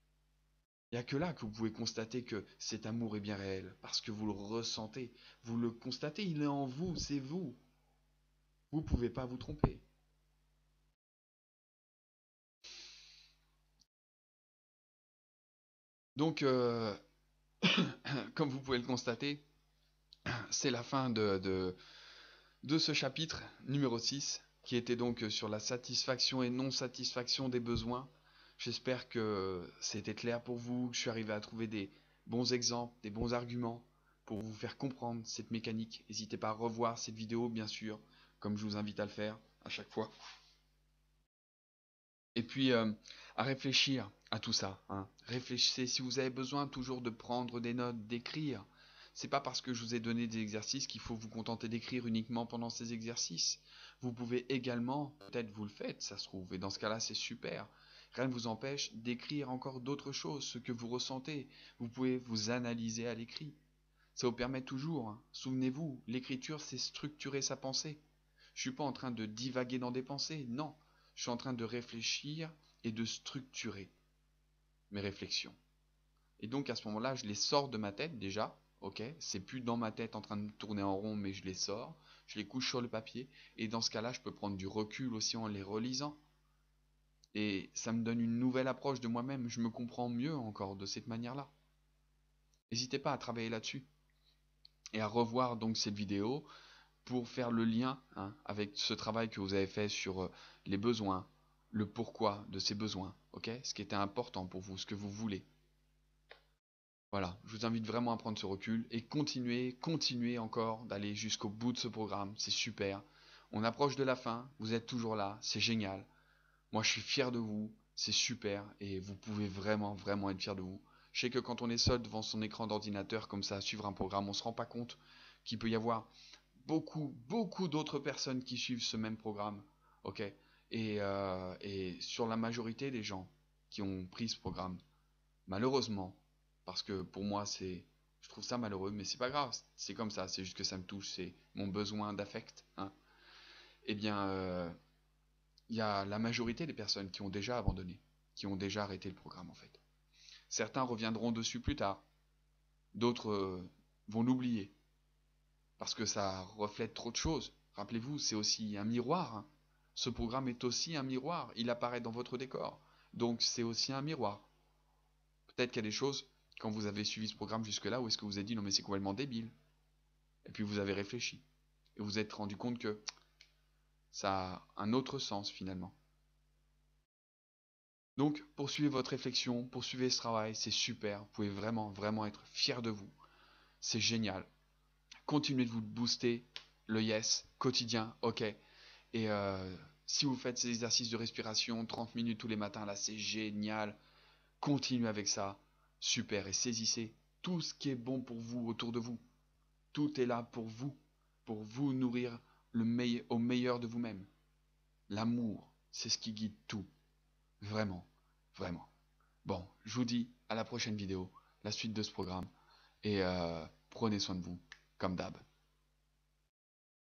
Il n'y a que là que vous pouvez constater que cet amour est bien réel, parce que vous le ressentez. Vous le constatez, il est en vous, c'est vous. Vous ne pouvez pas vous tromper. Donc, euh, comme vous pouvez le constater, c'est la fin de, de, de ce chapitre numéro six, qui était donc sur la satisfaction et non-satisfaction des besoins. J'espère que c'était clair pour vous, que je suis arrivé à trouver des bons exemples, des bons arguments pour vous faire comprendre cette mécanique. N'hésitez pas à revoir cette vidéo, bien sûr, comme je vous invite à le faire à chaque fois. Et puis, euh, à réfléchir à tout ça, hein. Réfléchissez, si vous avez besoin toujours de prendre des notes, d'écrire. C'est pas parce que je vous ai donné des exercices qu'il faut vous contenter d'écrire uniquement pendant ces exercices. Vous pouvez également, peut-être vous le faites, ça se trouve, et dans ce cas-là, c'est super. Rien ne vous empêche d'écrire encore d'autres choses, ce que vous ressentez. Vous pouvez vous analyser à l'écrit. Ça vous permet toujours, hein. Souvenez-vous, l'écriture, c'est structurer sa pensée. Je suis pas en train de divaguer dans des pensées, non. Je suis en train de réfléchir et de structurer mes réflexions. Et donc à ce moment-là, je les sors de ma tête déjà, ok? C'est plus dans ma tête en train de tourner en rond, mais je les sors, je les couche sur le papier, et dans ce cas-là, je peux prendre du recul aussi en les relisant. Et ça me donne une nouvelle approche de moi-même. Je me comprends mieux encore de cette manière-là. N'hésitez pas à travailler là-dessus et à revoir donc cette vidéo pour faire le lien hein, avec ce travail que vous avez fait sur euh, les besoins, le pourquoi de ces besoins, ok? Ce qui était important pour vous, ce que vous voulez. Voilà, je vous invite vraiment à prendre ce recul et continuer, continuer encore d'aller jusqu'au bout de ce programme, c'est super. On approche de la fin, vous êtes toujours là, c'est génial. Moi je suis fier de vous, c'est super et vous pouvez vraiment, vraiment être fier de vous. Je sais que quand on est seul devant son écran d'ordinateur comme ça à suivre un programme, on ne se rend pas compte qu'il peut y avoir beaucoup, beaucoup d'autres personnes qui suivent ce même programme. Ok. Et, euh, et sur la majorité des gens qui ont pris ce programme, malheureusement, parce que pour moi c'est, je trouve ça malheureux, mais c'est pas grave, c'est comme ça, c'est juste que ça me touche, c'est mon besoin d'affect. Hein. Eh bien, euh, il y a la majorité des personnes qui ont déjà abandonné, qui ont déjà arrêté le programme en fait. Certains reviendront dessus plus tard, d'autres euh, vont l'oublier, parce que ça reflète trop de choses. Rappelez-vous, c'est aussi un miroir. Hein. Ce programme est aussi un miroir. Il apparaît dans votre décor. Donc c'est aussi un miroir. Peut-être qu'il y a des choses, quand vous avez suivi ce programme jusque-là, où est-ce que vous avez dit non mais c'est complètement débile. Et puis vous avez réfléchi. Et vous vous êtes rendu compte que ça a un autre sens finalement. Donc poursuivez votre réflexion, poursuivez ce travail, c'est super. Vous pouvez vraiment, vraiment être fier de vous. C'est génial. Continuez de vous booster. Le yes, quotidien, ok. Et euh, si vous faites ces exercices de respiration trente minutes tous les matins, là c'est génial. Continuez avec ça. Super. Et saisissez tout ce qui est bon pour vous autour de vous. Tout est là pour vous. Pour vous nourrir le meille- au meilleur de vous-même. L'amour, c'est ce qui guide tout. Vraiment. Vraiment. Bon, je vous dis à la prochaine vidéo, la suite de ce programme. Et euh, prenez soin de vous, comme d'hab.